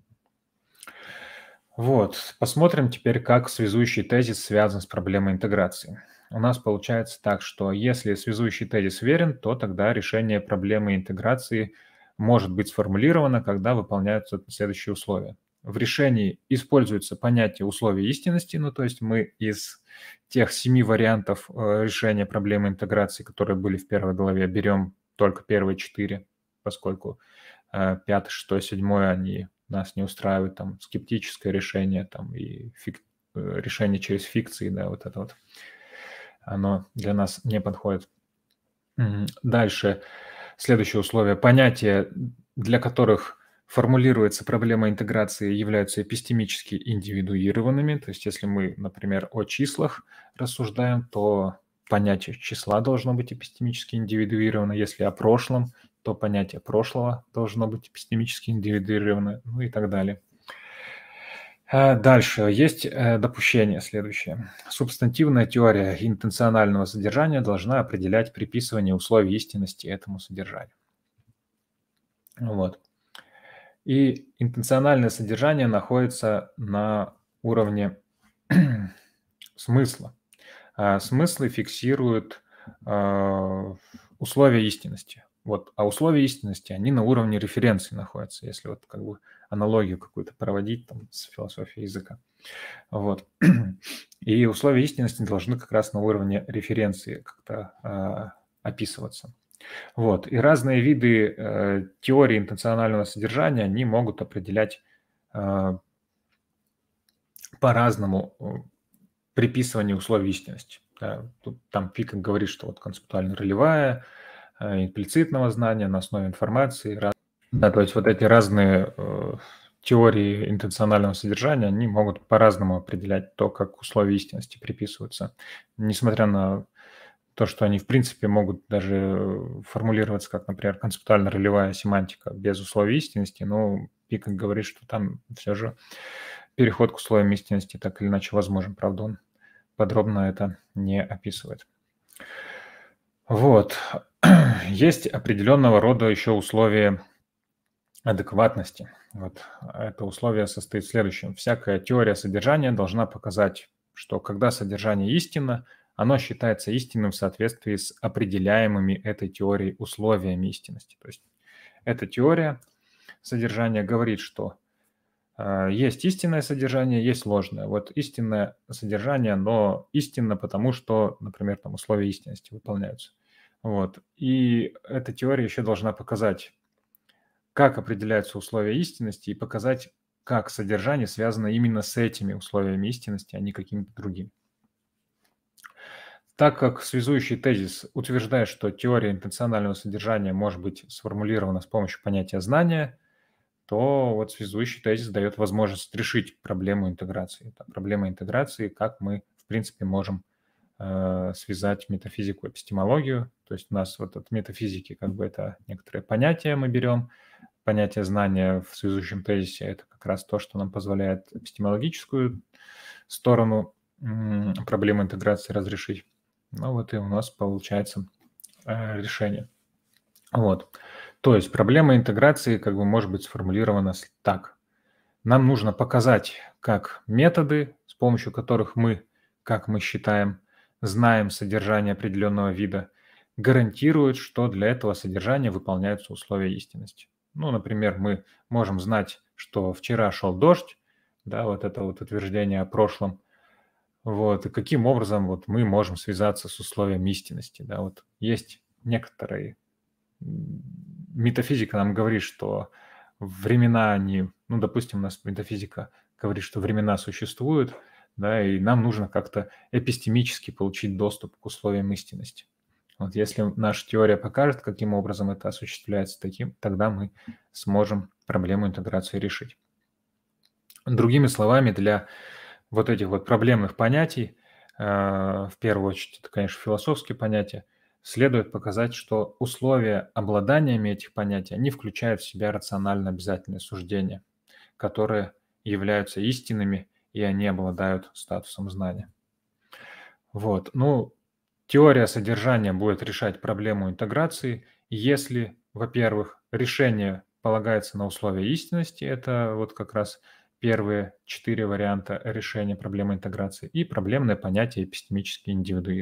A: Вот, посмотрим теперь, как связующий тезис связан с проблемой интеграции. У нас получается так, что если связующий тезис верен, то тогда решение проблемы интеграции может быть сформулировано, когда выполняются следующие условия. В решении используется понятие условий истинности, ну, то есть мы из тех семи вариантов э, решения проблемы интеграции, которые были в первой главе, берем только первые четыре, поскольку э, пятое, шестое, седьмое, они нас не устраивают, там, скептическое решение, там, и фик... э, решение через фикции, да, вот это вот, оно для нас не подходит. Дальше, следующее условие. Понятия, для которых формулируется проблема интеграции, являются эпистемически индивидуированными. То есть если мы, например, о числах рассуждаем, то понятие числа должно быть эпистемически индивидуировано. Если о прошлом, то понятие прошлого должно быть эпистемически индивидуировано, ну и так далее. Дальше есть допущение следующее. Субстантивная теория интенционального содержания должна определять приписывание условий истинности этому содержанию. Вот. И интенциональное содержание находится на уровне смысла. А смыслы фиксируют э, условия истинности. Вот. А условия истинности, они на уровне референции находятся, если вот как бы аналогию какую-то проводить там, с философией языка. Вот. И условия истинности должны как раз на уровне референции как-то э, описываться. Вот. И разные виды э, теории интенционального содержания, они могут определять э, по-разному э, приписывание условий истинности. Да. Тут, там Пикок говорит, что вот концептуально-ролевая, э, имплицитного знания на основе информации. Раз... Да, то есть вот эти разные э, теории интенционального содержания, они могут по-разному определять то, как условия истинности приписываются. Несмотря на то, что они, в принципе, могут даже формулироваться как, например, концептуально-ролевая семантика без условий истинности, но Пикок говорит, что там все же переход к условиям истинности так или иначе возможен. Правда, он подробно это не описывает. Вот. Есть определенного рода еще условия адекватности. Вот. Это условие состоит в следующем. Всякая теория содержания должна показать, что когда содержание истинно, оно считается истинным в соответствии с определяемыми этой теорией условиями истинности. То есть эта теория содержания говорит, что э, есть истинное содержание, есть ложное. Вот истинное содержание, но истинно потому, что, например, там условия истинности выполняются. Вот. И эта теория еще должна показать, как определяются условия истинности, и показать, как содержание связано именно с этими условиями истинности, а не какими-то другими. Так как связующий тезис утверждает, что теория интенционального содержания может быть сформулирована с помощью понятия знания, то вот связующий тезис дает возможность решить проблему интеграции. Это проблема интеграции, как мы, в принципе, можем э, связать метафизику и эпистемологию. То есть у нас вот от метафизики как бы это некоторые понятия мы берем. Понятие знания в связующем тезисе – это как раз то, что нам позволяет эпистемологическую сторону м, проблемы интеграции разрешить. Ну вот и у нас получается э, решение. Вот. То есть проблема интеграции как бы может быть сформулирована так. Нам нужно показать, как методы, с помощью которых мы, как мы считаем, знаем содержание определенного вида, гарантируют, что для этого содержания выполняются условия истинности. Ну, например, мы можем знать, что вчера шел дождь, да, вот это вот утверждение о прошлом. Вот, и каким образом вот мы можем связаться с условием истинности, да, вот есть некоторые, метафизика нам говорит, что времена, они, ну, допустим, у нас метафизика говорит, что времена существуют, да, и нам нужно как-то эпистемически получить доступ к условиям истинности. Вот если наша теория покажет, каким образом это осуществляется, таким, тогда мы сможем проблему интеграции решить. Другими словами, для вот этих вот проблемных понятий, э, в первую очередь, это, конечно, философские понятия, следует показать, что условия обладаниями этих понятий, они включают в себя рационально обязательные суждения, которые являются истинными, и они обладают статусом знания. Вот. Ну, теория содержания будет решать проблему интеграции, если, во-первых, решение полагается на условия истинности, это вот как раз первые четыре варианта решения проблемы интеграции, и проблемное понятие эпистемически индивидуировано.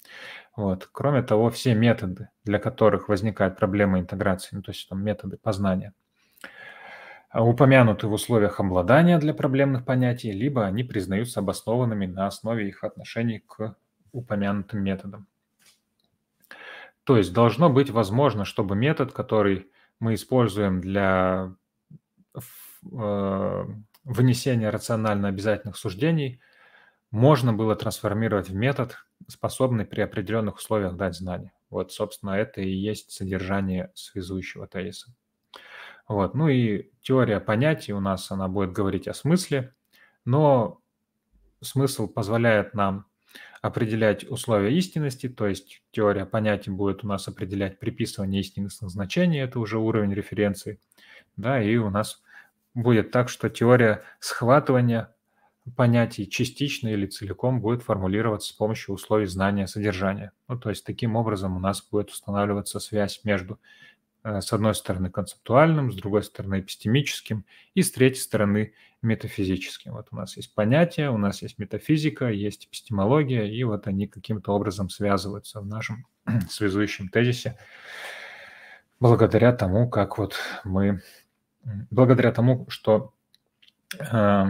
A: Вот. Кроме того, все методы, для которых возникает проблема интеграции, ну, то есть там методы познания, а, упомянуты в условиях обладания для проблемных понятий, либо они признаются обоснованными на основе их отношений к упомянутым методам. То есть должно быть возможно, чтобы метод, который мы используем для ф- э, вынесения рационально обязательных суждений, можно было трансформировать в метод, способный при определенных условиях дать знания. Вот, собственно, это и есть содержание связующего тезиса. Вот. Ну и теория понятий у нас, она будет говорить о смысле, но смысл позволяет нам определять условия истинности, то есть теория понятий будет у нас определять приписывание истинных значений, это уже уровень референции, да, и у нас будет так, что теория схватывания понятий частично или целиком будет формулироваться с помощью условий знания содержания. Ну, то есть таким образом у нас будет устанавливаться связь между, э, с одной стороны, концептуальным, с другой стороны, эпистемическим и с третьей стороны, метафизическим. Вот у нас есть понятия, у нас есть метафизика, есть эпистемология, и вот они каким-то образом связываются в нашем связующем тезисе благодаря тому, как вот мы, благодаря тому, что э,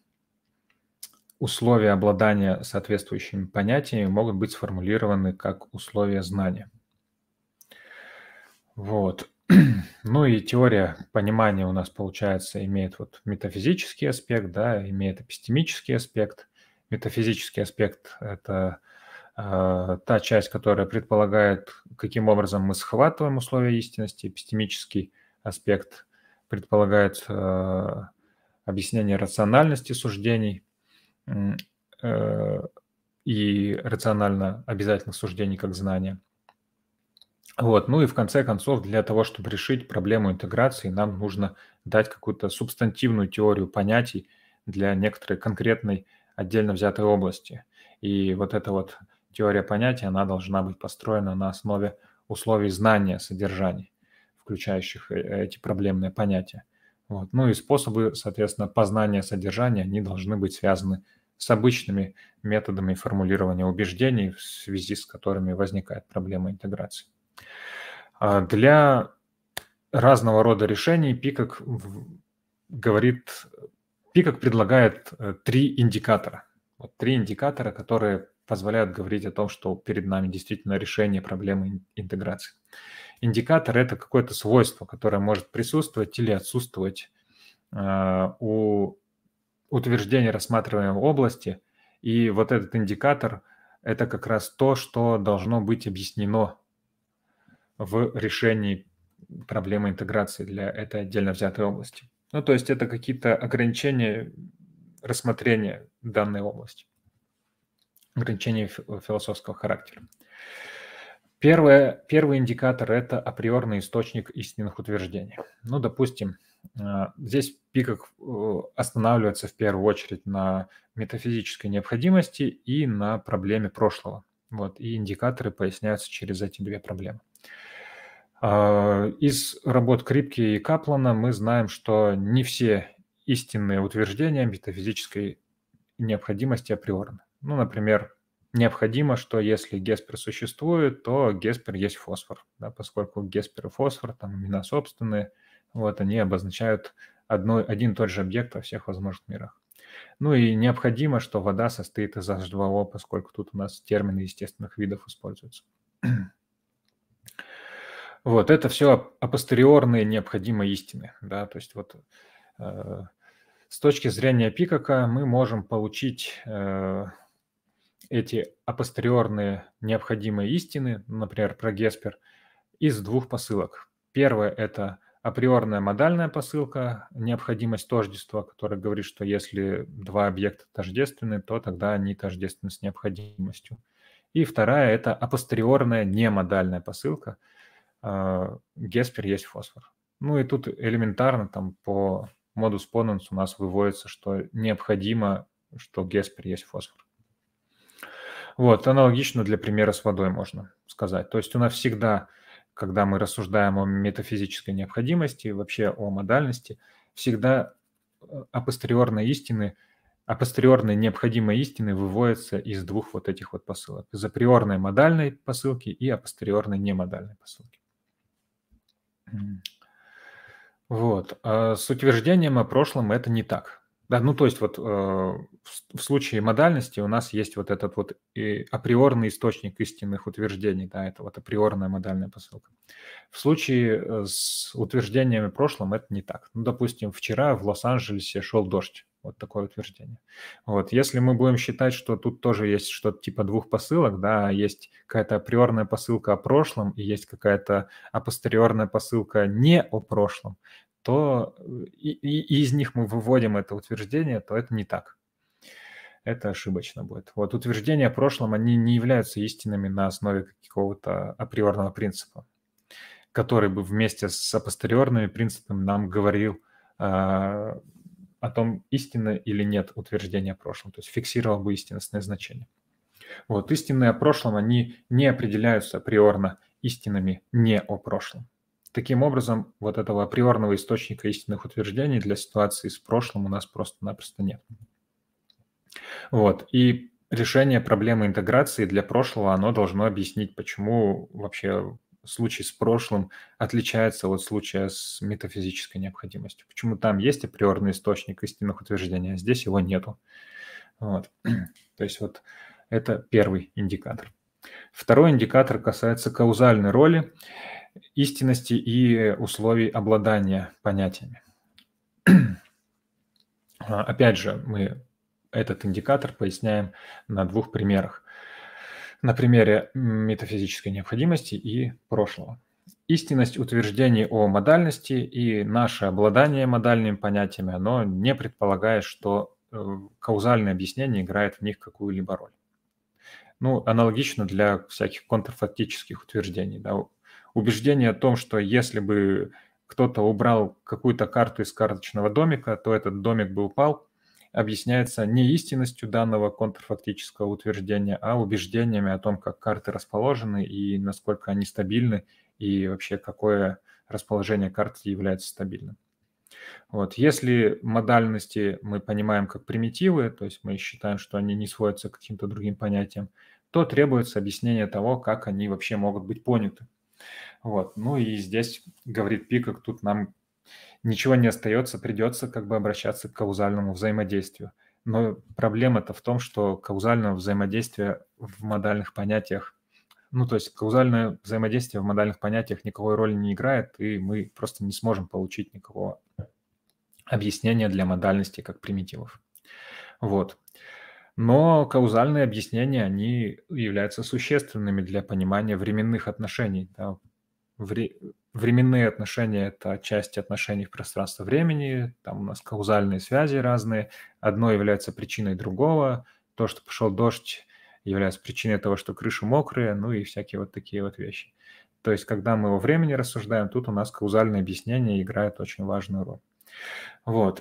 A: условия обладания соответствующими понятиями могут быть сформулированы как условия знания. Вот. Ну и теория понимания у нас, получается, имеет вот метафизический аспект, да, имеет эпистемический аспект. Метафизический аспект – это э, та часть, которая предполагает, каким образом мы схватываем условия истинности. Эпистемический аспект предполагает э, объяснение рациональности суждений э, и рационально обязательных суждений как знания. Вот. Ну и в конце концов, для того, чтобы решить проблему интеграции, нам нужно дать какую-то субстантивную теорию понятий для некоторой конкретной отдельно взятой области. И вот эта вот теория понятий, она должна быть построена на основе условий знания содержаний, включающих э, эти проблемные понятия. Вот. Ну и способы, соответственно, познания содержания, они должны быть связаны с обычными методами формулирования убеждений, в связи с которыми возникает проблема интеграции. Для разного рода решений Пикок говорит, Пикок предлагает э, три индикатора. Вот три индикатора, которые позволяют говорить о том, что перед нами действительно решение проблемы интеграции. Индикатор – это какое-то свойство, которое может присутствовать или отсутствовать э, у утверждения рассматриваемой области. И вот этот индикатор – это как раз то, что должно быть объяснено в решении проблемы интеграции для этой отдельно взятой области. Ну, то есть это какие-то ограничения рассмотрения данной области, ограничения философского характера. Первое, первый индикатор – это априорный источник истинных утверждений. Ну, допустим, здесь Пикок останавливается в первую очередь на метафизической необходимости и на проблеме прошлого. Вот, и индикаторы поясняются через эти две проблемы. Из работ Крипке и Каплана мы знаем, что не все истинные утверждения метафизической необходимости априорны. Ну, например, необходимо, что если Геспер существует, то Геспер есть фосфор, да, поскольку Геспер и фосфор, там имена собственные, вот они обозначают одно, один и тот же объект во всех возможных мирах. Ну и необходимо, что вода состоит из эйч два о, поскольку тут у нас термины естественных видов используются. Вот, это все апостериорные необходимые истины, да, то есть вот э, с точки зрения Пикока мы можем получить э, эти апостериорные необходимые истины, например, про Геспер, из двух посылок. Первое – это априорная модальная посылка, необходимость тождества, которая говорит, что если два объекта тождественны, то тогда они тождественны с необходимостью. И вторая – это апостериорная немодальная посылка, Геспер есть фосфор. Ну и тут элементарно там по модус поненс у нас выводится, что необходимо, что Геспер есть фосфор. Вот, аналогично для примера с водой можно сказать. То есть у нас всегда, когда мы рассуждаем о метафизической необходимости, вообще о модальности, всегда апостериорные истины апостериорные необходимые истины выводятся из двух вот этих вот посылок. Из априорной модальной посылки и апостериорной немодальной посылки. Вот. А с утверждением о прошлом это не так. Да, ну то есть вот э, в, в случае модальности у нас есть вот этот вот и априорный источник истинных утверждений, да, это вот априорная модальная посылка. В случае э, с утверждениями о прошлом это не так. Ну, допустим, вчера в Лос-Анджелесе шел дождь. Вот такое утверждение. Вот. Если мы будем считать, что тут тоже есть что-то типа двух посылок, да, есть какая-то априорная посылка о прошлом и есть какая-то апостериорная посылка не о прошлом, то и, и, и из них мы выводим это утверждение, то это не так. Это ошибочно будет. Вот утверждения о прошлом, они не являются истинными на основе какого-то априорного принципа, который бы вместе с апостериорными принципами нам говорил э, о том, истинно или нет утверждения о прошлом, то есть фиксировал бы истинностное значение. Вот, истинные о прошлом, они не определяются априорно истинными не о прошлом. Таким образом, вот этого априорного источника истинных утверждений для ситуации с прошлым у нас просто-напросто нет. Вот, и решение проблемы интеграции для прошлого, оно должно объяснить, почему вообще случай с прошлым отличается от случая с метафизической необходимостью. Почему там есть априорный источник истинных утверждений, а здесь его нету. Вот. То есть вот это первый индикатор. Второй индикатор касается каузальной роли, истинности и условий обладания понятиями. Опять же, мы этот индикатор поясняем на двух примерах. На примере метафизической необходимости и прошлого. Истинность утверждений о модальности и наше обладание модальными понятиями, оно не предполагает, что каузальное объяснение играет в них какую-либо роль. Ну, аналогично для всяких контрфактических утверждений. Да. Убеждение о том, что если бы кто-то убрал какую-то карту из карточного домика, то этот домик бы упал, объясняется не истинностью данного контрфактического утверждения, а убеждениями о том, как карты расположены и насколько они стабильны, и вообще какое расположение карт является стабильным. Вот. Если модальности мы понимаем как примитивы, то есть мы считаем, что они не сводятся к каким-то другим понятиям, то требуется объяснение того, как они вообще могут быть поняты. Вот. Ну и здесь, говорит Пикок, тут нам ничего не остается, придется как бы обращаться к каузальному взаимодействию. Но проблема-то в том, что каузального взаимодействия в модальных понятиях, ну то есть каузальное взаимодействие в модальных понятиях никакой роли не играет, и мы просто не сможем получить никакого объяснения для модальности как примитивов. Вот. Но каузальные объяснения, они являются существенными для понимания временных отношений. Да. Вре... Временные отношения – это часть отношений в пространстве-времени, там у нас каузальные связи разные, одно является причиной другого, то, что пошел дождь, является причиной того, что крыши мокрые, ну и всякие вот такие вот вещи. То есть, когда мы о времени рассуждаем, тут у нас каузальное объяснение играет очень важную роль. Вот.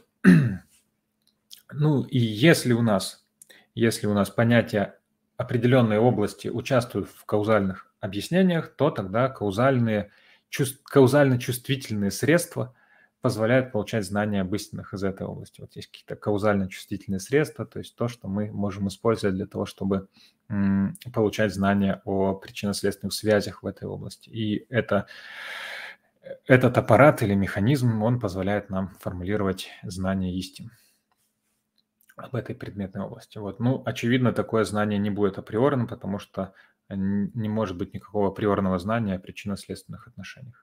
A: Ну и если у нас, если у нас понятия определенной области участвуют в каузальных объяснениях, то тогда каузальные, чувств, каузально-чувствительные средства позволяют получать знания об истинах из этой области. Вот есть какие-то каузально-чувствительные средства, то есть то, что мы можем использовать для того, чтобы м, получать знания о причинно-следственных связях в этой области. И это, этот аппарат или механизм, он позволяет нам формулировать знания истин об этой предметной области. Вот. Ну, очевидно, такое знание не будет априорным, потому что не может быть никакого априорного знания о причинно-следственных отношениях.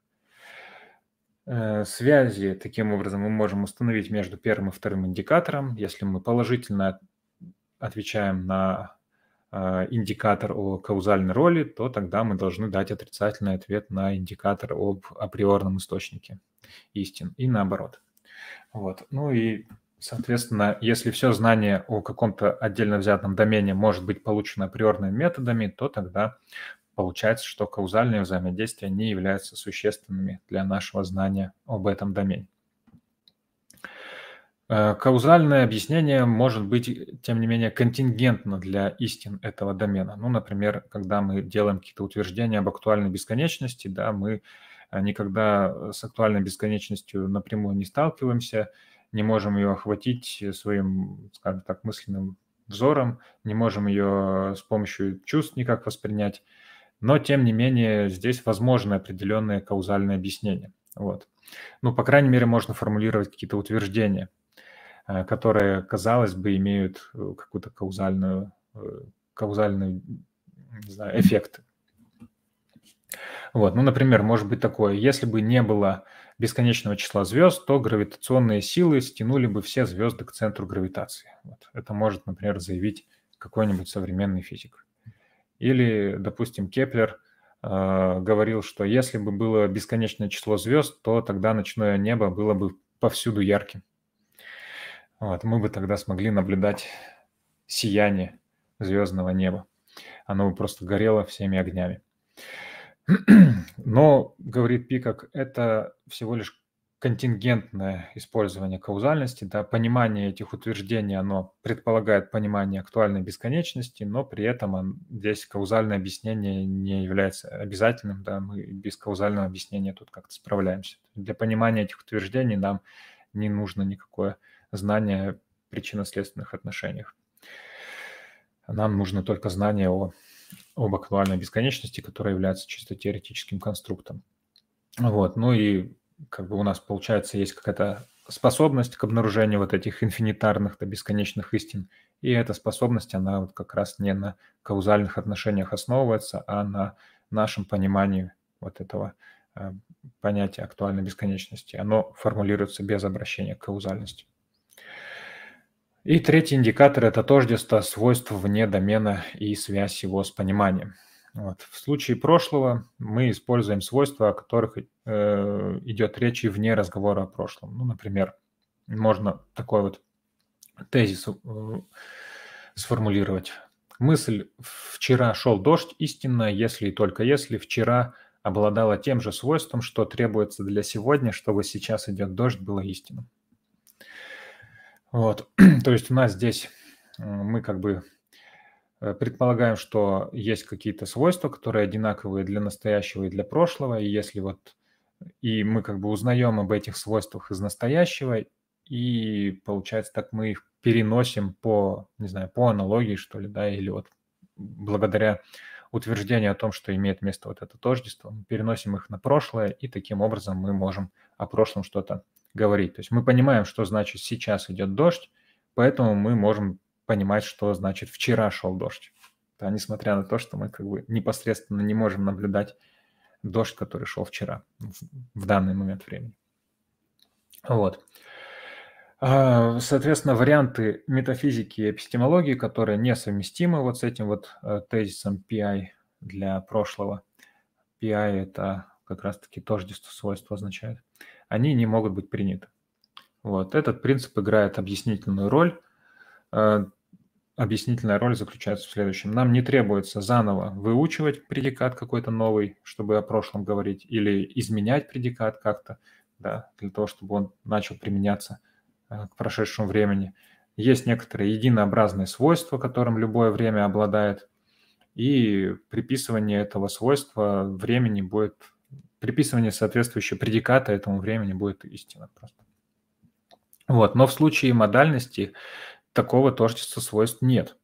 A: Связи, таким образом, мы можем установить между первым и вторым индикатором. Если мы положительно отвечаем на индикатор о каузальной роли, то тогда мы должны дать отрицательный ответ на индикатор об априорном источнике истин и наоборот. Вот. Ну и соответственно, если все знание о каком-то отдельно взятом домене может быть получено априорными методами, то тогда получается, что каузальные взаимодействия не являются существенными для нашего знания об этом домене. Каузальное объяснение может быть, тем не менее, контингентно для истин этого домена. Ну, например, когда мы делаем какие-то утверждения об актуальной бесконечности, да, мы никогда с актуальной бесконечностью напрямую не сталкиваемся, не можем ее охватить своим, скажем так, мысленным взором, не можем ее с помощью чувств никак воспринять, но, тем не менее, здесь возможно определенное каузальное объяснение. Вот. Ну, по крайней мере, можно формулировать какие-то утверждения, которые, казалось бы, имеют какую-то каузальную, каузальный, не знаю, эффект. Вот. Ну, например, может быть такое: если бы не было бесконечного числа звезд, то гравитационные силы стянули бы все звезды к центру гравитации. Вот. Это может, например, заявить какой-нибудь современный физик. Или, допустим, Кеплер э, говорил, что если бы было бесконечное число звезд, то тогда ночное небо было бы повсюду ярким. Вот. Мы бы тогда смогли наблюдать сияние звездного неба. Оно бы просто горело всеми огнями. Но, говорит Пикок, это всего лишь контингентное использование каузальности. Да, понимание этих утверждений, оно предполагает понимание актуальной бесконечности, но при этом он, здесь каузальное объяснение не является обязательным. Да, мы без каузального объяснения тут как-то справляемся. Для понимания этих утверждений нам не нужно никакое знание о причинно-следственных отношениях. Нам нужно только знание о об актуальной бесконечности, которая является чисто теоретическим конструктом. Вот. Ну и как бы у нас, получается, есть какая-то способность к обнаружению вот этих инфинитарных, да, бесконечных истин, и эта способность, она вот как раз не на каузальных отношениях основывается, а на нашем понимании вот этого э, понятия актуальной бесконечности. Оно формулируется без обращения к каузальности. И третий индикатор – это тождество свойств вне домена и связь его с пониманием. Вот. В случае прошлого мы используем свойства, о которых э, идет речь и вне разговора о прошлом. Ну, например, можно такой вот тезис э, сформулировать. Мысль «вчера шел дождь» истинна, если и только если вчера обладала тем же свойством, что требуется для сегодня, чтобы сейчас идет дождь, было истинным. Вот. То есть у нас здесь мы как бы предполагаем, что есть какие-то свойства, которые одинаковые для настоящего и для прошлого, и если вот и мы как бы узнаем об этих свойствах из настоящего, и получается так мы их переносим по, не знаю, по аналогии, что ли, да, или вот благодаря утверждению о том, что имеет место вот это тождество, мы переносим их на прошлое, и таким образом мы можем о прошлом что-то говорить. То есть мы понимаем, что значит сейчас идет дождь, поэтому мы можем понимать, что значит вчера шел дождь. Да, несмотря на то, что мы как бы непосредственно не можем наблюдать дождь, который шел вчера, в, в данный момент времени. Вот. Соответственно, варианты метафизики и эпистемологии, которые несовместимы вот с этим вот тезисом пи ай для прошлого. пи ай – это как раз-таки тождество свойств означает. Они не могут быть приняты. Вот. Этот принцип играет объяснительную роль. Объяснительная роль заключается в следующем. Нам не требуется заново выучивать предикат какой-то новый, чтобы о прошлом говорить, или изменять предикат как-то, да, для того, чтобы он начал применяться к прошедшему времени. Есть некоторые единообразные свойства, которым любое время обладает, и приписывание этого свойства времени будет, приписывание соответствующего предиката этому времени будет истина просто. Вот. Но в случае модальности такого тождества свойств нет.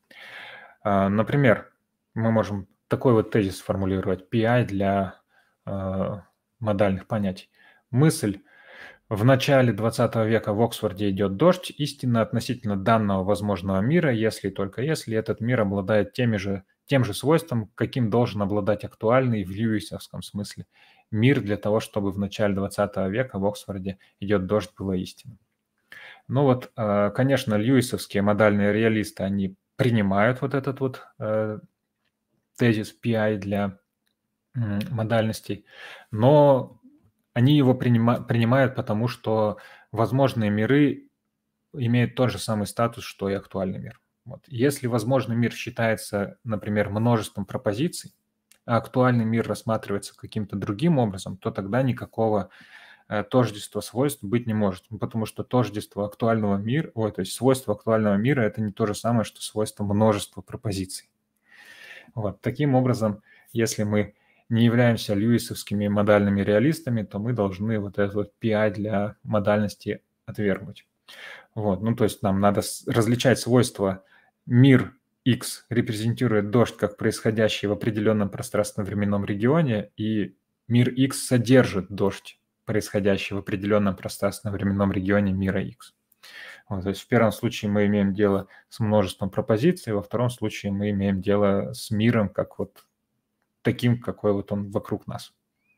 A: Например, мы можем такой вот тезис сформулировать: пи ай для модальных понятий. Мысль «в начале двадцатого века в Оксфорде идет дождь» истинно относительно данного возможного мира, если и только если этот мир обладает теми же, тем же свойством, каким должен обладать актуальный в льюисовском смысле мир для того, чтобы в начале двадцатого века в Оксфорде идет дождь, было истинным. Ну вот, конечно, льюисовские модальные реалисты, они принимают вот этот вот э, тезис пи ай для э, модальностей, но они его принима- принимают, потому что возможные миры имеют тот же самый статус, что и актуальный мир. Вот. Если возможный мир считается, например, множеством пропозиций, а актуальный мир рассматривается каким-то другим образом, то тогда никакого тождества свойств быть не может, потому что тождество актуального мира, ой, то есть свойство актуального мира – это не то же самое, что свойство множества пропозиций. Вот. Таким образом, если мы не являемся льюисовскими модальными реалистами, то мы должны вот этот вот пи ай для модальности отвергнуть. Вот. Ну, то есть нам надо различать свойства мир X репрезентирует дождь как происходящий в определенном пространственно-временном регионе, и мир X содержит дождь, происходящий в определенном пространственно-временном регионе мира X. Вот, то есть в первом случае мы имеем дело с множеством пропозиций, во втором случае мы имеем дело с миром, как вот таким, какой вот он вокруг нас.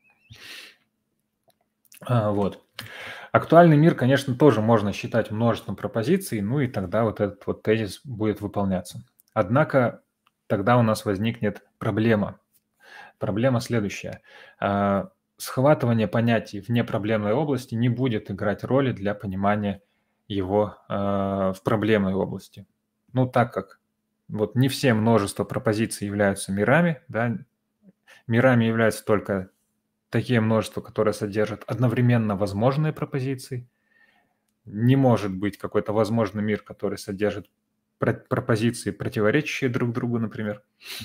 A: А, вот. Актуальный мир, конечно, тоже можно считать множеством пропозиций, ну и тогда вот этот вот тезис будет выполняться. Однако тогда у нас возникнет проблема. Проблема следующая. Схватывание понятий в непроблемной области не будет играть роли для понимания его в проблемной области. Ну, так как вот не все множество пропозиций являются мирами, да, мирами являются только такие множества, которые содержат одновременно возможные пропозиции. Не может быть какой-то возможный мир, который содержит пропозиции, противоречащие друг другу, например.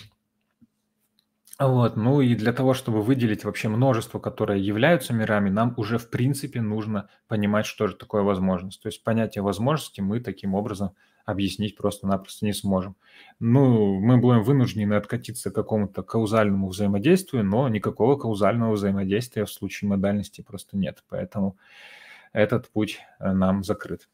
A: Вот. Ну и для того, чтобы выделить вообще множество, которые являются мирами, нам уже в принципе нужно понимать, что же такое возможность. То есть понятие возможности мы таким образом объяснить просто-напросто не сможем. Ну, мы будем вынуждены откатиться к какому-то каузальному взаимодействию, но никакого каузального взаимодействия в случае модальности просто нет. Поэтому этот путь нам закрыт.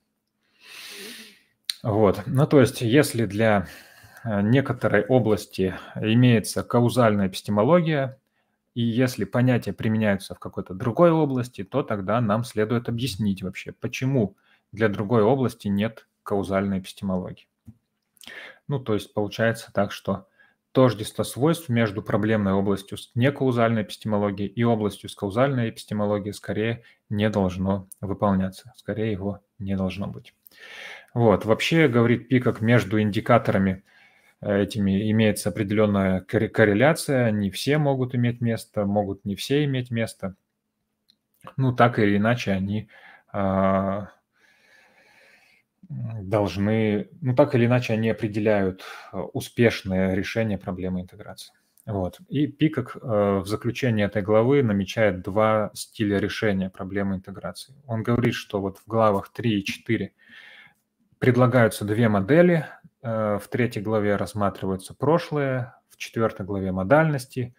A: Вот. Ну, то есть если для некоторой области имеется каузальная эпистемология, и если понятия применяются в какой-то другой области, то тогда нам следует объяснить вообще, почему для другой области нет каузальной эпистемологии. Ну, то есть получается так, что тождество свойств между проблемной областью с некаузальной эпистемологией и областью с каузальной эпистемологией скорее не должно выполняться, скорее его не должно быть. Вот. Вообще, говорит Пикок, между индикаторами этими имеется определенная корреляция, не все могут иметь место, могут не все иметь место. Ну, так или иначе, они а, должны, ну, так или иначе, они определяют успешное решение проблемы интеграции. Вот. И Пикок в заключении этой главы намечает два стиля решения проблемы интеграции. Он говорит, что вот в главах три и четыре предлагаются две модели. В третьей главе рассматриваются прошлое, в четвертой главе модальности.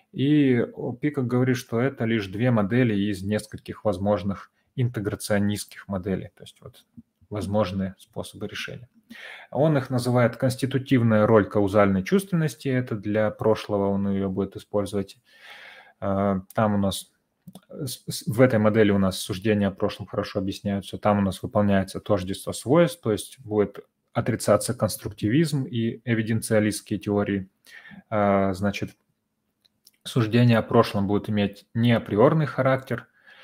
A: И Пикок говорит, что это лишь две модели из нескольких возможных интеграционистских моделей, то есть вот возможные способы решения. Он их называет конститутивная роль каузальной чувственности. Это для прошлого он ее будет использовать. Там у нас в этой модели у нас суждения о прошлом хорошо объясняются. Там у нас выполняется тождество свойств, то есть будет отрицаться конструктивизм и эвиденциалистские теории. Значит, суждения о прошлом будут иметь не априорный характер.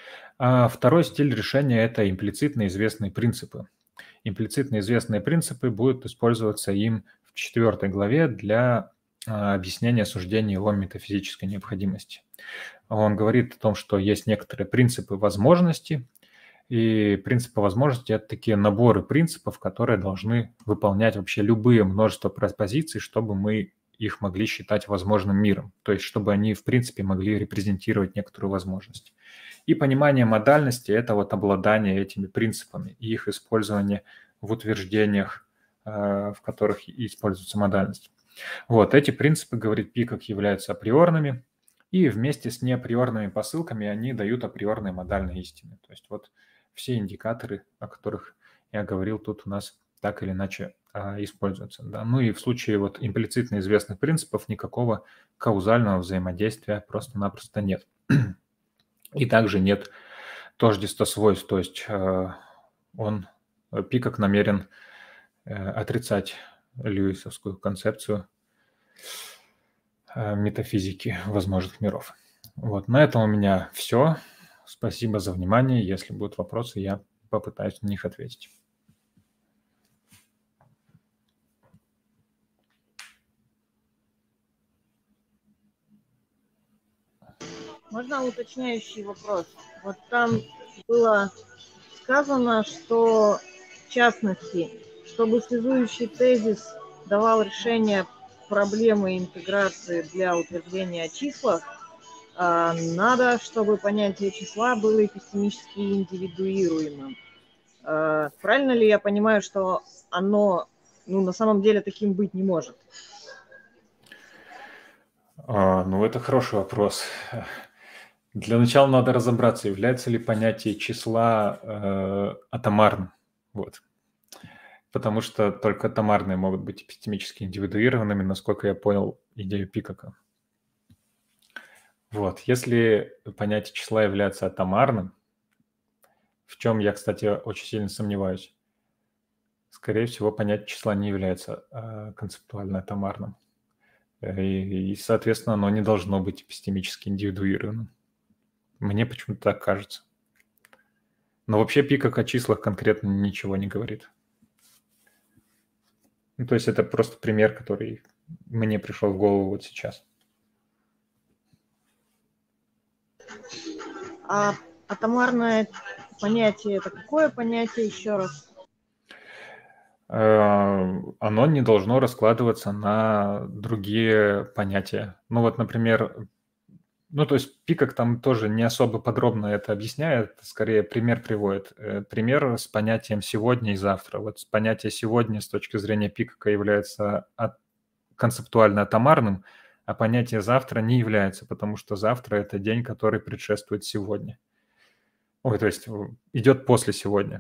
A: А второй стиль решения – это имплицитно известные принципы. Имплицитно известные принципы будут использоваться им в четвертой главе для объяснения суждений о метафизической необходимости. Он говорит о том, что есть некоторые принципы возможности, и принципы возможности – это такие наборы принципов, которые должны выполнять вообще любые множество пропозиций, чтобы мы их могли считать возможным миром, то есть чтобы они, в принципе, могли репрезентировать некоторую возможность. И понимание модальности – это вот обладание этими принципами и их использование в утверждениях, в которых используется модальность. Вот эти принципы, говорит Пикок, являются априорными, и вместе с неаприорными посылками они дают априорные модальные истины. То есть вот все индикаторы, о которых я говорил, тут у нас так или иначе а, используются. Да? Ну и в случае вот имплицитно известных принципов никакого каузального взаимодействия просто-напросто нет. И также нет тождества свойств, то есть э, он, Пикок, намерен э, отрицать льюисовскую концепцию э, метафизики возможных миров. Вот, на этом у меня все. Спасибо за внимание. Если будут вопросы, я попытаюсь на них ответить.
B: Можно уточняющий вопрос? Вот там было сказано, что в частности, чтобы связующий тезис давал решение проблемы интеграции для утверждения о числах, надо, чтобы понятие числа было эпистемически индивидуируемым. Э, правильно ли я понимаю, что оно, ну, на самом деле таким быть не может?
A: А, ну, это хороший вопрос. Для начала надо разобраться, является ли понятие числа э, атомарным. Вот. Потому что только атомарные могут быть эпистемически индивидуированными, насколько я понял идею Пикака. Вот. Если понятие числа является атомарным, в чем я, кстати, очень сильно сомневаюсь, скорее всего, понятие числа не является э, концептуально атомарным. И, и, соответственно, оно не должно быть эпистемически индивидуированным. Мне почему-то так кажется. Но вообще Пикак о числах конкретно ничего не говорит. Ну, то есть это просто пример, который мне пришел в голову вот сейчас.
B: А атомарное понятие – это какое понятие еще раз?
A: Оно не должно раскладываться на другие понятия. Ну вот, например, ну то есть Пикак там тоже не особо подробно это объясняет, скорее пример приводит. Пример с понятием «сегодня» и «завтра». Вот понятие «сегодня» с точки зрения Пикака является концептуально атомарным, а понятие «завтра» не является, потому что завтра – это день, который предшествует сегодня. Ой, то есть идет после сегодня.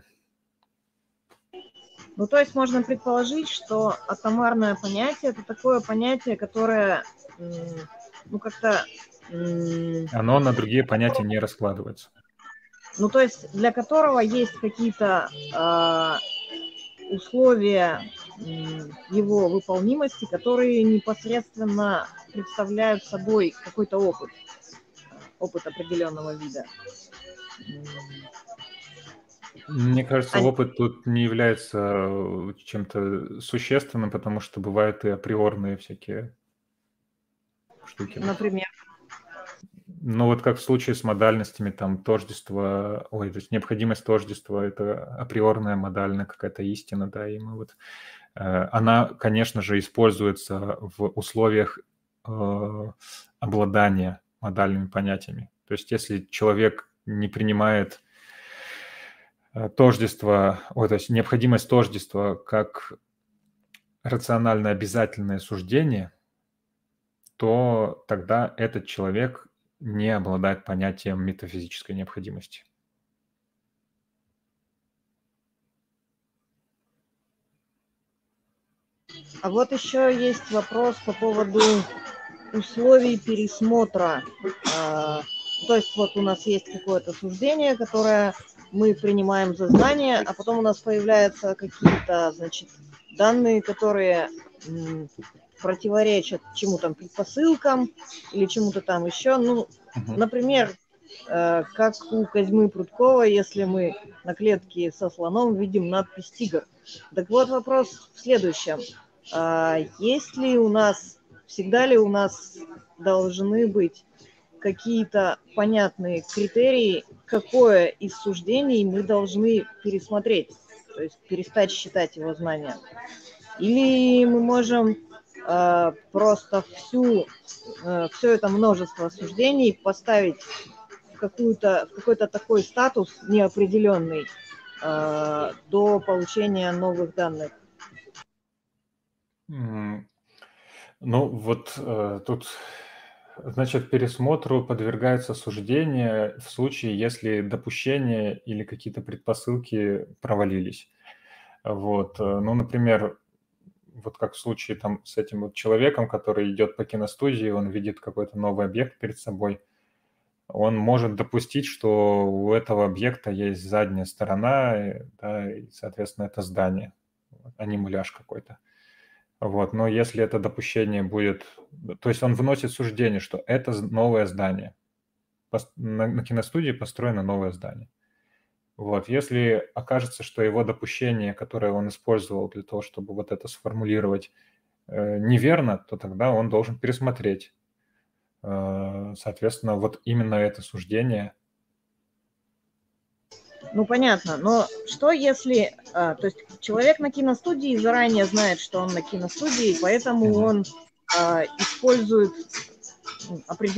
B: Ну, то есть можно предположить, что атомарное понятие – это такое понятие, которое, ну, как-то…
A: Оно на другие понятия не раскладывается.
B: Ну, то есть для которого есть какие-то э, условия э, его выполнимости, которые непосредственно представляют собой какой-то опыт, опыт определенного вида.
A: Мне кажется,
B: А-
A: опыт тут не является чем-то существенным, потому что бывают и априорные всякие штуки.
B: Например?
A: Ну вот как в случае с модальностями, там тождество, ой, то есть необходимость тождества – это априорная модальная какая-то истина, да, и мы вот… Она, конечно же, используется в условиях э, обладания модальными понятиями. То есть если человек не принимает тождество, ой, то есть необходимость тождества как рационально обязательное суждение, то тогда этот человек не обладает понятием метафизической необходимости.
B: А вот еще есть вопрос по поводу условий пересмотра. То есть вот у нас есть какое-то суждение, которое мы принимаем за знание, а потом у нас появляются какие-то, значит, данные, которые м, противоречат чему-то, предпосылкам или чему-то там еще. Ну,
A: Мгм.
B: например, э, как у Козьмы Прудкова, если мы на клетке со слоном видим надпись «Тигр». Так вот вопрос в следующем. А есть ли у нас, всегда ли у нас должны быть какие-то понятные критерии, какое из суждений мы должны пересмотреть, то есть перестать считать его знанием? Или мы можем э, просто всю, э, все это множество суждений поставить в, какую-то, в какой-то такой статус неопределенный э, до получения новых данных?
A: Ну, вот э, тут, значит, пересмотру подвергается суждение в случае, если допущения или какие-то предпосылки провалились. Вот, ну, например, вот как в случае там с этим вот человеком, который идет по киностудии, он видит какой-то новый объект перед собой, он может допустить, что у этого объекта есть задняя сторона, да, и, соответственно, это здание, а не муляж какой-то. Вот, но если это допущение будет… То есть он выносит суждение, что это новое здание. На, на киностудии построено новое здание. Вот, если окажется, что его допущение, которое он использовал для того, чтобы вот это сформулировать, э, неверно, то тогда он должен пересмотреть, э, соответственно, вот именно это суждение.
B: Ну, понятно, но что если… А, то есть человек на киностудии заранее знает, что он на киностудии, поэтому mm-hmm. он а, использует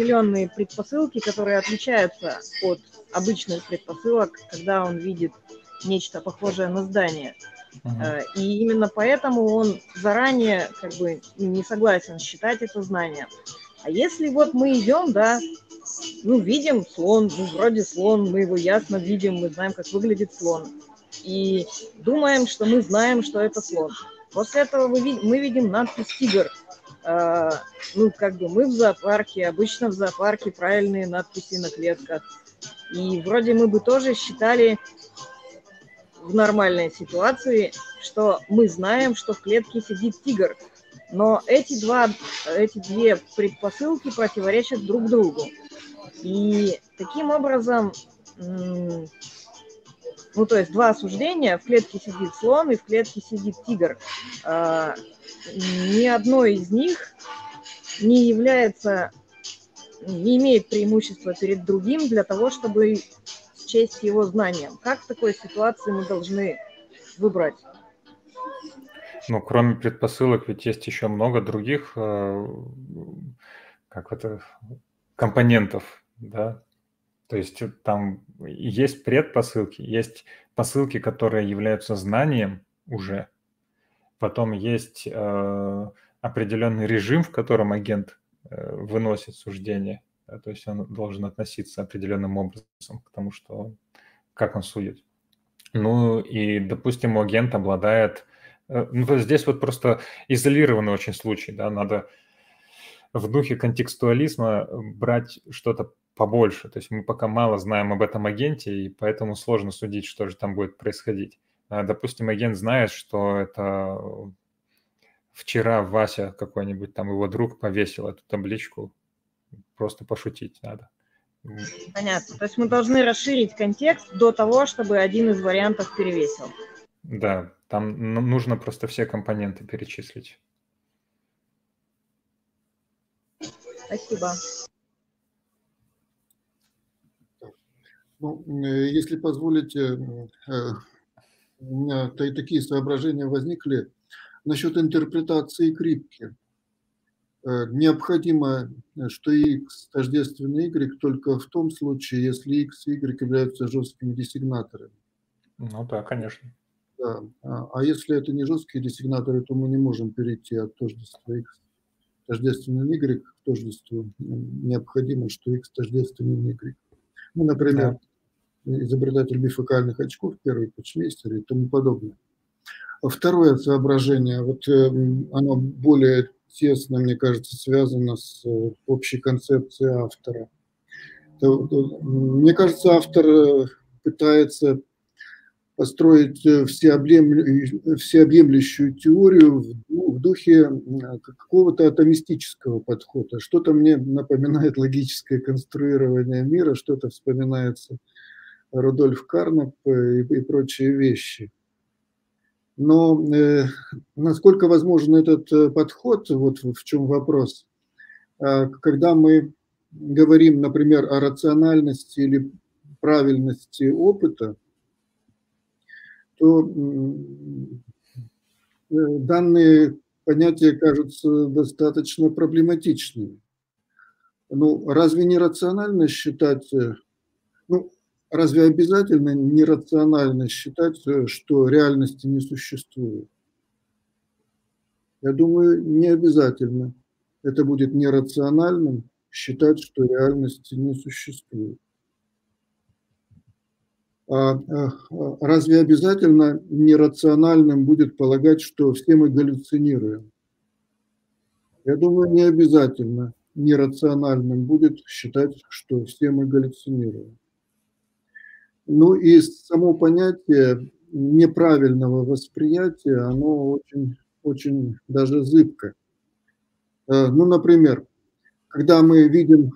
B: определенные предпосылки, которые отличаются от обычных предпосылок, когда он видит нечто похожее на здание.
A: Мгм.
B: И именно поэтому он заранее как бы не согласен считать это знанием. А если вот мы идем, да, ну, видим слон, ну, вроде слон, мы его ясно видим, мы знаем, как выглядит слон. И думаем, что мы знаем, что это слон. После этого мы видим, мы видим надпись «Тигр». Э, ну, как бы мы в зоопарке, обычно в зоопарке правильные надписи на клетках. И вроде мы бы тоже считали в нормальной ситуации, что мы знаем, что в клетке сидит тигр. Но эти, два, эти две предпосылки противоречат друг другу. И таким образом, ну, то есть два осуждения: в клетке сидит слон и в клетке сидит тигр. Ни одно из них не является, не имеет преимущества перед другим для того, чтобы счесть его знанием. Как в такой ситуации мы должны выбрать?
A: Ну, кроме предпосылок, ведь есть еще много других как это, компонентов, да. То есть там есть предпосылки, есть посылки, которые являются знанием уже. Потом есть э, определенный режим, в котором агент э, выносит суждение. Да, то есть он должен относиться определенным образом к тому, что как он судит. Ну и, допустим, агент обладает... Э, ну, то есть здесь вот просто изолированный очень случай. Да, надо в духе контекстуализма брать что-то побольше. То есть мы пока мало знаем об этом агенте, и поэтому сложно судить, что же там будет происходить. Допустим, агент знает, что это вчера Вася какой-нибудь, там его друг повесил эту табличку, просто пошутить надо.
B: Понятно. То есть мы должны расширить контекст до того, чтобы один из вариантов перевесил.
A: Да, там нужно просто все компоненты перечислить.
B: Спасибо.
C: Ну, если позволите, у меня такие соображения возникли насчет интерпретации крипки. Необходимо, что x тождественно y только в том случае, если x и y являются жесткими диссигнаторами.
A: Ну да, конечно.
C: Да. А если это не жесткие диссигнаторы, то мы не можем перейти от тождества x тождественно y к тождеству. Необходимо, что x тождественно y. Ну, например, да. Изобретатель бифокальных очков, первый почмейстер и тому подобное. Второе соображение, вот оно более тесно, мне кажется, связано с общей концепцией автора. Мне кажется, автор пытается построить всеобъемлющую теорию в духе какого-то атомистического подхода. Что-то мне напоминает логическое конструирование мира, что-то вспоминается Рудольф Карнап и, и прочие вещи. Но э, насколько возможен этот подход, вот в чем вопрос, когда мы говорим, например, о рациональности или правильности опыта, то данные понятия кажутся достаточно проблематичными. Ну, разве не рационально считать, ну, разве обязательно нерационально считать, что реальности не существует? Я думаю, не обязательно. Это будет нерациональным считать, что реальности не существует. А разве обязательно нерациональным будет полагать, что все мы галлюцинируем? Я думаю, не обязательно нерациональным будет считать, что все мы галлюцинируем. Ну и само понятие неправильного восприятия, оно очень, очень даже зыбко. Ну, например, когда мы видим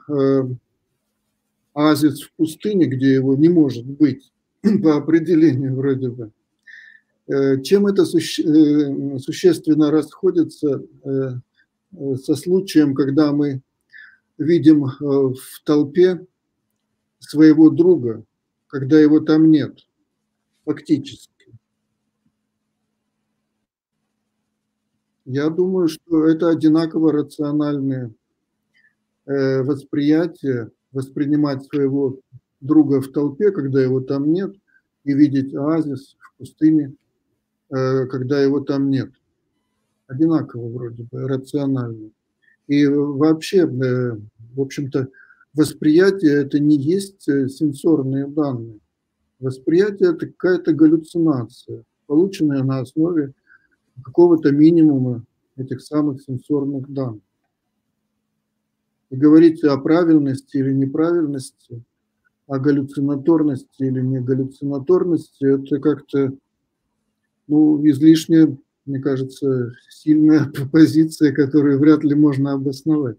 C: оазис в пустыне, где его не может быть, по определению вроде бы, чем это суще, существенно расходится со случаем, когда мы видим в толпе своего друга, когда его там нет, фактически. Я думаю, что это одинаково рациональное восприятие, воспринимать своего друга в толпе, когда его там нет, и видеть оазис в пустыне, когда его там нет. Одинаково вроде бы, рационально. И вообще, в общем-то, восприятие – это не есть сенсорные данные. Восприятие – это какая-то галлюцинация, полученная на основе какого-то минимума этих самых сенсорных данных. И говорить о правильности или неправильности, о галлюцинаторности или не галлюцинаторности – это как-то, ну, излишне, мне кажется, сильная позиция, которую вряд ли можно обосновать.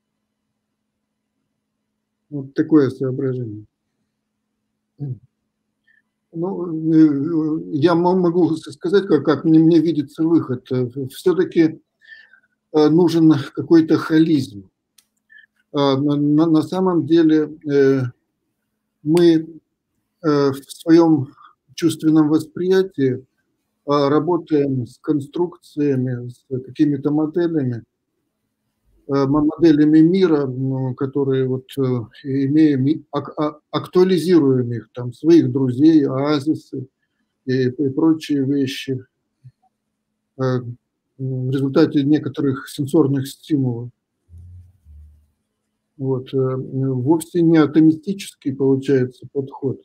C: Вот такое соображение. Ну, я могу сказать, как, как мне, мне видится выход. Все-таки нужен какой-то холизм. На, на самом деле мы в своем чувственном восприятии работаем с конструкциями, с какими-то моделями, моделями мира, которые вот имеем, актуализируем их, там, своих друзей, оазисы и, и прочие вещи в результате некоторых сенсорных стимулов. Вот. Вовсе не атомистический получается подход.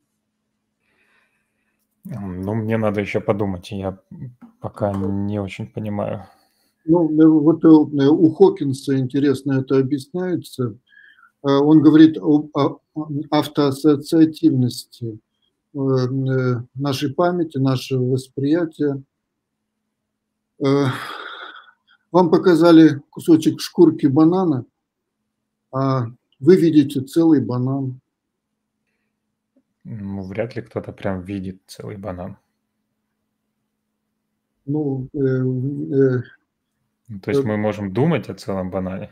A: Ну, мне надо еще подумать, я пока не очень понимаю.
C: Ну, вот у Хокинса интересно это объясняется. Он говорит об автоассоциативности нашей памяти, нашего восприятия. Вам показали кусочек шкурки банана, а вы видите целый банан.
A: Ну, вряд ли кто-то прям видит целый банан.
C: Ну, э, э,
A: То есть мы можем думать о целом банане?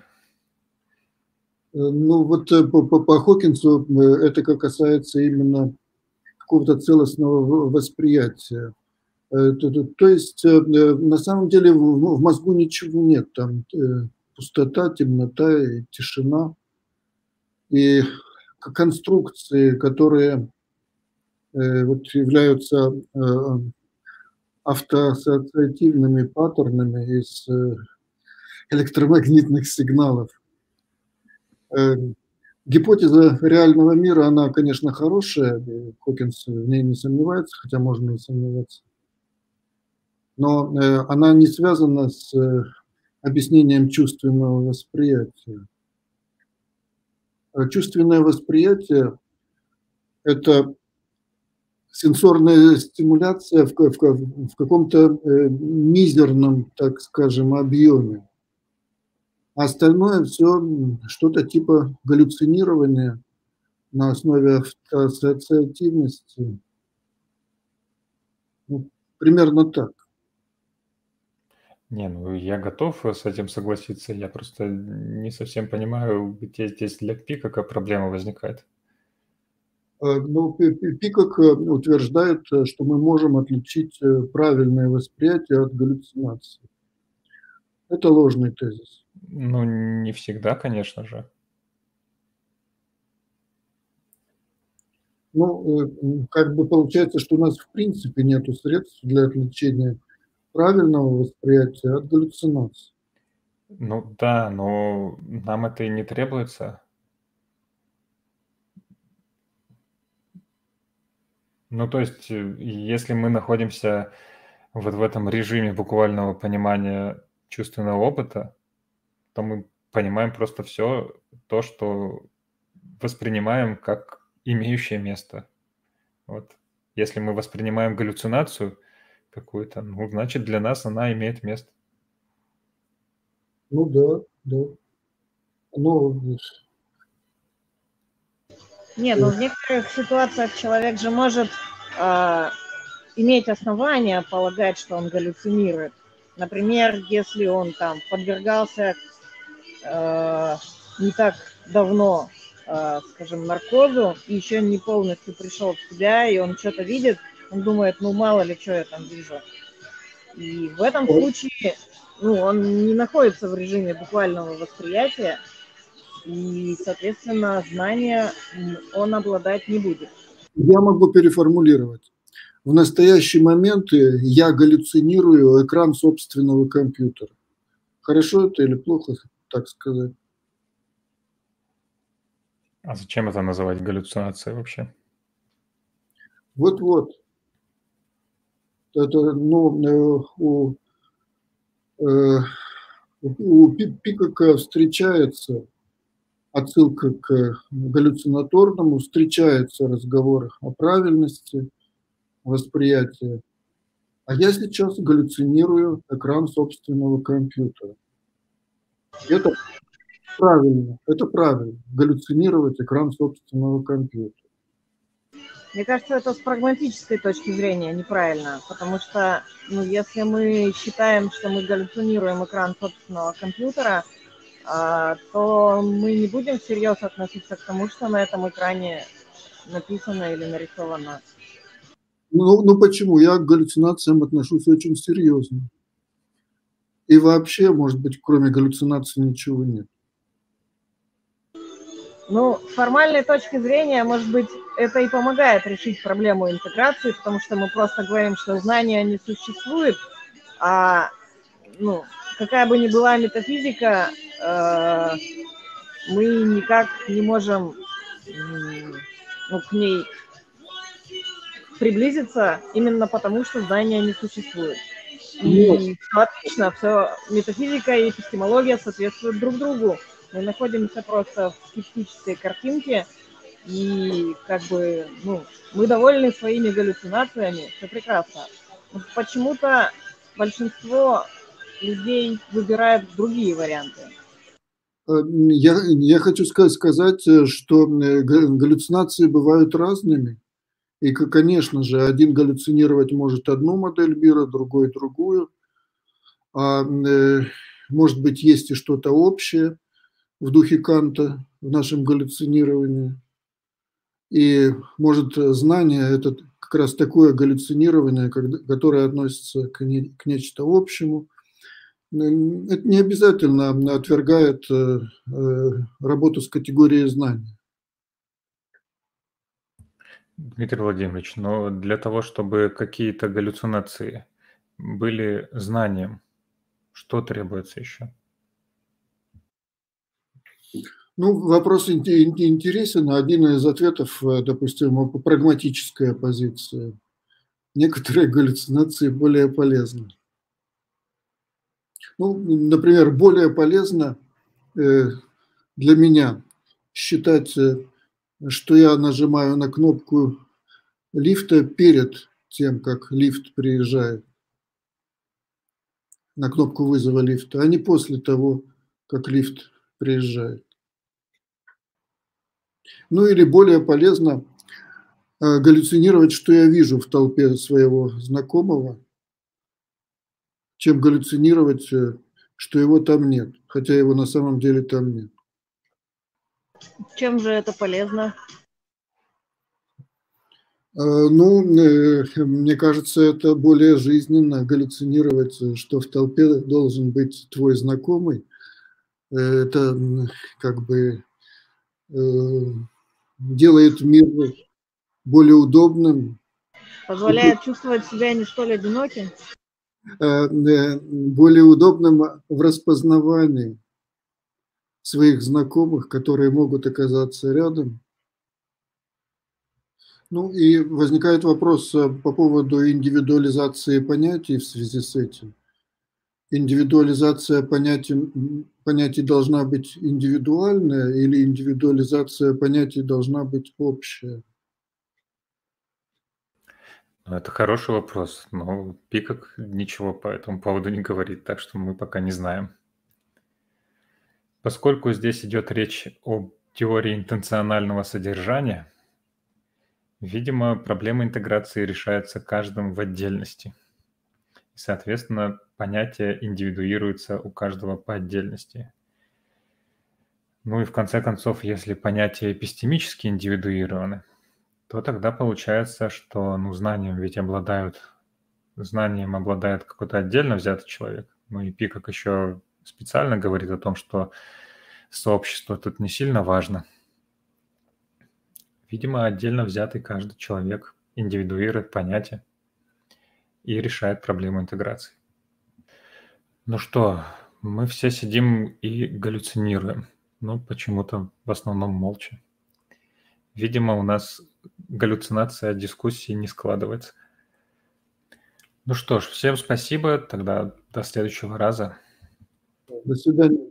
C: Ну, вот по, по, по Хокинсу это как касается именно какого-то целостного восприятия. То, то, то есть, на самом деле, в, в мозгу ничего нет. Там пустота, темнота и тишина. И конструкции, которые вот являются автоассоциативными паттернами из электромагнитных сигналов. Гипотеза реального мира, она, конечно, хорошая, Хокинс в ней не сомневается, хотя можно и сомневаться. Но она не связана с объяснением чувственного восприятия. Чувственное восприятие – это сенсорная стимуляция в, в, в каком-то мизерном, так скажем, объеме. А остальное все что-то типа галлюцинирования на основе ассоциативности. Ну, примерно так.
A: Не, ну я готов с этим согласиться. Я просто не совсем понимаю, где здесь для Пикака проблема возникает.
C: Ну, Пикак утверждает, что мы можем отличить правильное восприятие от галлюцинации. Это ложный тезис.
A: Ну, не всегда, конечно же.
C: Ну, как бы получается, что у нас в принципе нет средств для отличения правильного восприятия от галлюцинации.
A: Ну да, но нам это и не требуется. Ну, то есть, если мы находимся вот в этом режиме буквального понимания чувственного опыта, то мы понимаем просто все то, что воспринимаем как имеющее место. Вот. Если мы воспринимаем галлюцинацию какую-то, ну, значит, для нас она имеет место.
C: Ну да, да. Ну,
B: Нет, ну в некоторых ситуациях человек же может э, иметь основания полагать, что он галлюцинирует. Например, если он там подвергался э, не так давно, э, скажем, наркозу, и еще не полностью пришел в себя, и он что-то видит, он думает, ну мало ли, что я там вижу. И в этом случае, ну, он не находится в режиме буквального восприятия, и, соответственно, знания он обладать не будет.
C: Я могу переформулировать. В настоящий момент я галлюцинирую экран собственного компьютера. Хорошо это или плохо, так сказать?
A: А зачем это называть галлюцинацией вообще?
C: Вот-вот. Это, ну, у, у Пикака встречается отсылка к галлюцинаторному, встречается разговор о правильности восприятия. А я сейчас галлюцинирую экран собственного компьютера. Это правильно, это правильно, галлюцинировать экран собственного компьютера.
B: Мне кажется, это с прагматической точки зрения неправильно, потому что, ну, если мы считаем, что мы галлюцинируем экран собственного компьютера, а, то мы не будем всерьез относиться к тому, что на этом экране написано или нарисовано.
C: Ну, ну почему? Я к галлюцинациям отношусь очень серьезно. И вообще, может быть, кроме галлюцинаций ничего нет.
B: Ну, с формальной точки зрения, может быть, это и помогает решить проблему интеграции, потому что мы просто говорим, что знания не существует, а, ну, какая бы ни была метафизика, э, мы никак не можем, ну, к ней приблизиться именно потому, что знания не существует. И все отлично, все, метафизика и эпистемология соответствуют друг другу. Мы находимся просто в скептической картинке, и как бы, ну, мы довольны своими галлюцинациями, все прекрасно. Но почему-то большинство людей выбирает другие варианты.
C: Я, я хочу сказать, что галлюцинации бывают разными. И, конечно же, один галлюцинировать может одну модель мира, другой другую. А, может быть, есть и что-то общее в духе Канта в нашем галлюцинировании. И, может, знание – это как раз такое галлюцинирование, которое относится к, не, к нечто общему. Это не обязательно отвергает работу с категорией знания.
A: Дмитрий Владимирович, но для того, чтобы какие-то галлюцинации были знанием, что требуется еще?
C: Ну, вопрос интересен. Один из ответов, допустим, прагматическая позиция. Некоторые галлюцинации более полезны. Ну, например, более полезно для меня считать, что я нажимаю на кнопку лифта перед тем, как лифт приезжает, на кнопку вызова лифта, а не после того, как лифт приезжает. Ну или более полезно галлюцинировать, что я вижу в толпе своего знакомого, чем галлюцинировать, что его там нет, хотя его на самом деле там нет.
B: Чем же это полезно?
C: Ну, мне кажется, это более жизненно галлюцинировать, что в толпе должен быть твой знакомый. Это как бы делает мир более удобным.
B: Позволяет чувствовать себя не столь одиноким?
C: Более удобным в распознавании своих знакомых, которые могут оказаться рядом. Ну и возникает вопрос по поводу индивидуализации понятий в связи с этим. Индивидуализация понятий, понятий должна быть индивидуальная или индивидуализация понятий должна быть общая?
A: Это хороший вопрос, но Пикак ничего по этому поводу не говорит, так что мы пока не знаем. Поскольку здесь идет речь о теории интенционального содержания, видимо, проблема интеграции решается каждым в отдельности. И, соответственно, понятие индивидуируется у каждого по отдельности. Ну и в конце концов, если понятия эпистемически индивидуированы, то тогда получается, что ну, знанием ведь обладают, знанием обладает какой-то отдельно взятый человек. Ну и Пикак еще специально говорит о том, что сообщество тут не сильно важно. видимо, отдельно взятый каждый человек индивидуирует понятие и решает проблему интеграции. Ну что, мы все сидим и галлюцинируем, но почему-то в основном молча. Видимо, у нас галлюцинация дискуссии не складывается. Ну что ж, всем спасибо, тогда до следующего раза.
C: До свидания.